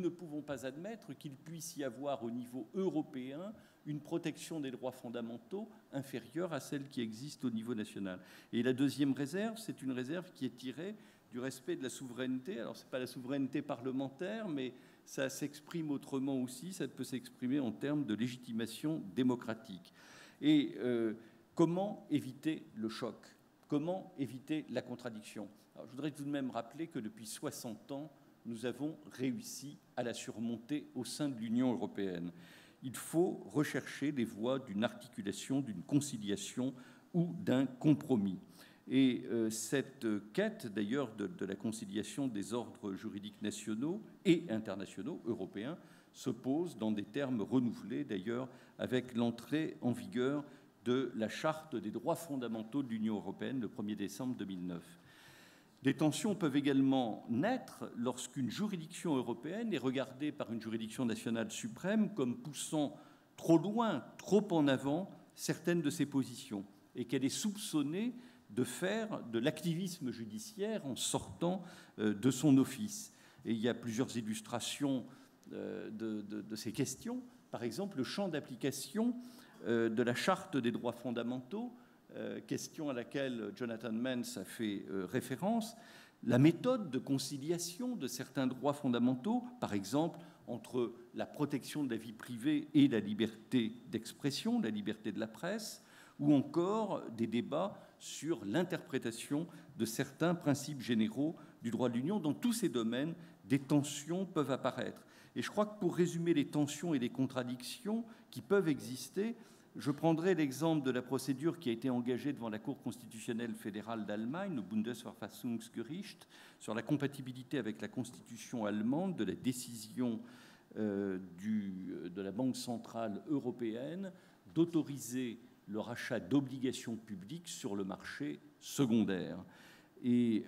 qu'il puisse y avoir au niveau européen une protection des droits fondamentaux inférieure à celle qui existe au niveau national. Et la deuxième réserve, c'est une réserve qui est tirée du respect de la souveraineté. Alors, ce n'est pas la souveraineté parlementaire, mais ça s'exprime autrement aussi, ça peut s'exprimer en termes de légitimation démocratique. Et comment éviter le choc ? Comment éviter la contradiction ? Alors, je voudrais tout de même rappeler que depuis 60 ans, nous avons réussi à la surmonter au sein de l'Union européenne. Il faut rechercher les voies d'une articulation, d'une conciliation ou d'un compromis. Et cette quête, d'ailleurs, de la conciliation des ordres juridiques nationaux et internationaux européens se pose dans des termes renouvelés, d'ailleurs, avec l'entrée en vigueur de la Charte des droits fondamentaux de l'Union européenne le 1er décembre 2009. Des tensions peuvent également naître lorsqu'une juridiction européenne est regardée par une juridiction nationale suprême comme poussant trop loin, trop en avant certaines de ses positions et qu'elle est soupçonnée de faire de l'activisme judiciaire en sortant de son office. Et il y a plusieurs illustrations de ces questions. Par exemple, le champ d'application de la Charte des droits fondamentaux, question à laquelle Jonathan Mance a fait référence, la méthode de conciliation de certains droits fondamentaux, par exemple entre la protection de la vie privée et la liberté d'expression, la liberté de la presse, ou encore des débats sur l'interprétation de certains principes généraux du droit de l'Union. Dans tous ces domaines, des tensions peuvent apparaître. Et je crois que pour résumer les tensions et les contradictions qui peuvent exister, je prendrai l'exemple de la procédure qui a été engagée devant la Cour constitutionnelle fédérale d'Allemagne, le Bundesverfassungsgericht, sur la compatibilité avec la Constitution allemande de la décision de la Banque centrale européenne d'autoriser le rachat d'obligations publiques sur le marché secondaire. Et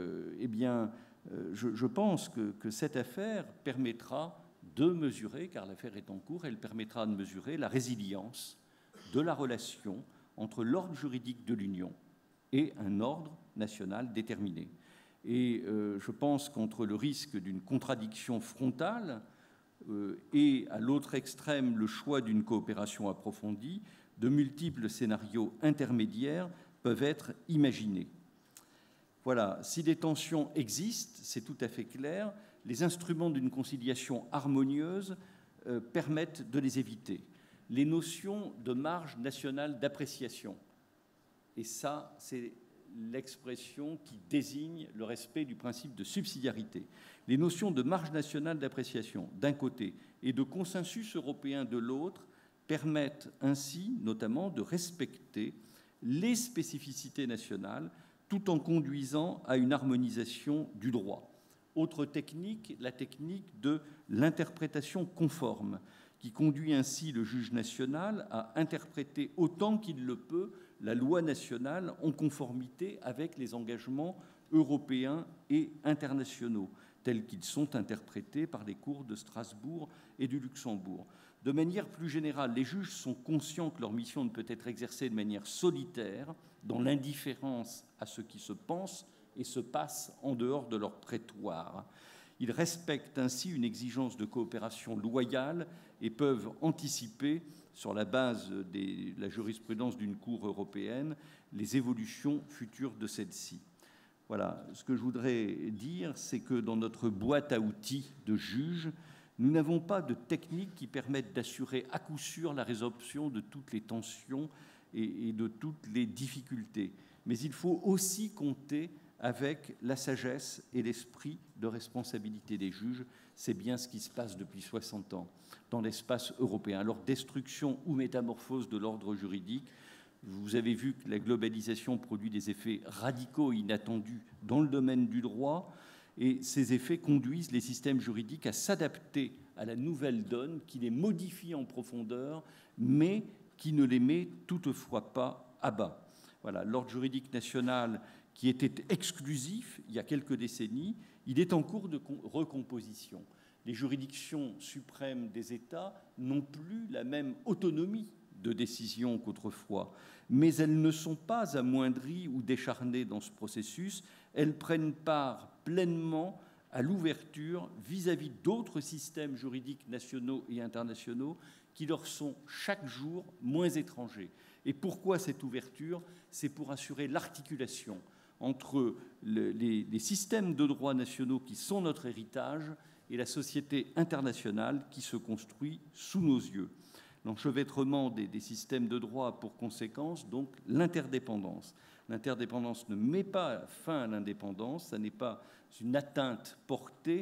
je pense que cette affaire permettra de mesurer, car l'affaire est en cours, elle permettra de mesurer la résilience de la relation entre l'ordre juridique de l'Union et un ordre national déterminé. Et je pense qu'entre le risque d'une contradiction frontale et, à l'autre extrême, le choix d'une coopération approfondie, de multiples scénarios intermédiaires peuvent être imaginés. Voilà, si des tensions existent, c'est tout à fait clair, les instruments d'une conciliation harmonieuse permettent de les éviter. Les notions de marge nationale d'appréciation, et ça, c'est l'expression qui désigne le respect du principe de subsidiarité. Les notions de marge nationale d'appréciation, d'un côté, et de consensus européen de l'autre, permettent ainsi notamment de respecter les spécificités nationales tout en conduisant à une harmonisation du droit. Autre technique, la technique de l'interprétation conforme, qui conduit ainsi le juge national à interpréter autant qu'il le peut la loi nationale en conformité avec les engagements européens et internationaux, tels qu'ils sont interprétés par les cours de Strasbourg et du Luxembourg. De manière plus générale, les juges sont conscients que leur mission ne peut être exercée de manière solitaire, dans l'indifférence à ce qui se pense et se passe en dehors de leur prétoire. Ils respectent ainsi une exigence de coopération loyale et peuvent anticiper, sur la base de la jurisprudence d'une cour européenne, les évolutions futures de celle-ci. Voilà, ce que je voudrais dire, c'est que dans notre boîte à outils de juges, nous n'avons pas de techniques qui permettent d'assurer à coup sûr la résorption de toutes les tensions et de toutes les difficultés. Mais il faut aussi compter avec la sagesse et l'esprit de responsabilité des juges. C'est bien ce qui se passe depuis 60 ans dans l'espace européen. Alors, destruction ou métamorphose de l'ordre juridique, vous avez vu que la globalisation produit des effets radicaux et inattendus dans le domaine du droit, et ces effets conduisent les systèmes juridiques à s'adapter à la nouvelle donne qui les modifie en profondeur, mais qui ne les met toutefois pas à bas. Voilà, l'ordre juridique national qui était exclusif il y a quelques décennies, il est en cours de recomposition. Les juridictions suprêmes des États n'ont plus la même autonomie de décision qu'autrefois, mais elles ne sont pas amoindries ou décharnées dans ce processus, elles prennent part pleinement à l'ouverture vis-à-vis d'autres systèmes juridiques nationaux et internationaux qui leur sont chaque jour moins étrangers. Et pourquoi cette ouverture? C'est pour assurer l'articulation entre les systèmes de droit nationaux qui sont notre héritage et la société internationale qui se construit sous nos yeux. L'enchevêtrement des systèmes de droit a pour conséquence donc l'interdépendance. L'interdépendance ne met pas fin à l'indépendance, ça n'est pas une atteinte portée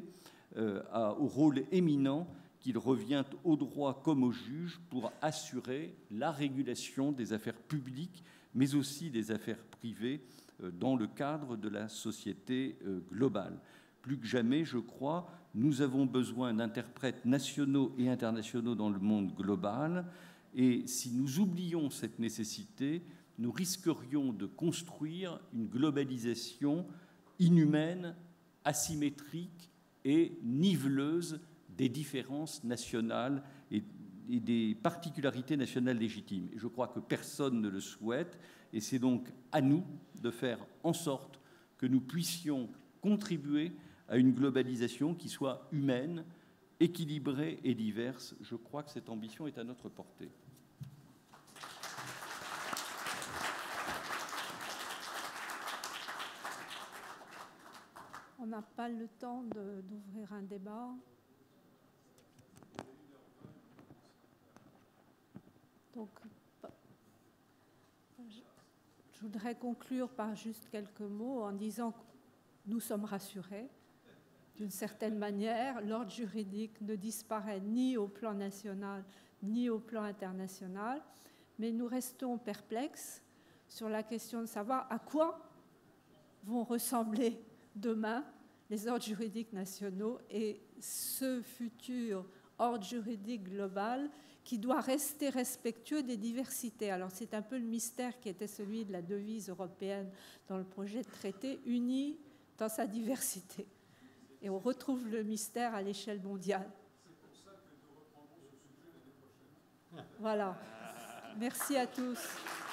au rôle éminent qu'il revient au droit comme au juge pour assurer la régulation des affaires publiques, mais aussi des affaires privées dans le cadre de la société globale. Plus que jamais, je crois, nous avons besoin d'interprètes nationaux et internationaux dans le monde global, et si nous oublions cette nécessité, nous risquerions de construire une globalisation inhumaine, asymétrique et niveleuse des différences nationales et des particularités nationales légitimes. Et je crois que personne ne le souhaite, et c'est donc à nous de faire en sorte que nous puissions contribuer à une globalisation qui soit humaine, équilibrée et diverse. Je crois que cette ambition est à notre portée. On n'a pas le temps d'ouvrir un débat. Donc, je voudrais conclure par juste quelques mots en disant que nous sommes rassurés. D'une certaine manière, l'ordre juridique ne disparaît ni au plan national ni au plan international, mais nous restons perplexes sur la question de savoir à quoi vont ressembler demain les ordres juridiques nationaux et ce futur ordre juridique global qui doit rester respectueux des diversités. Alors c'est un peu le mystère qui était celui de la devise européenne dans le projet de traité, unie dans sa diversité. Et on retrouve le mystère à l'échelle mondiale. C'est pour ça que nous reprendrons ce sujet l'année prochaine. Voilà. Merci à tous.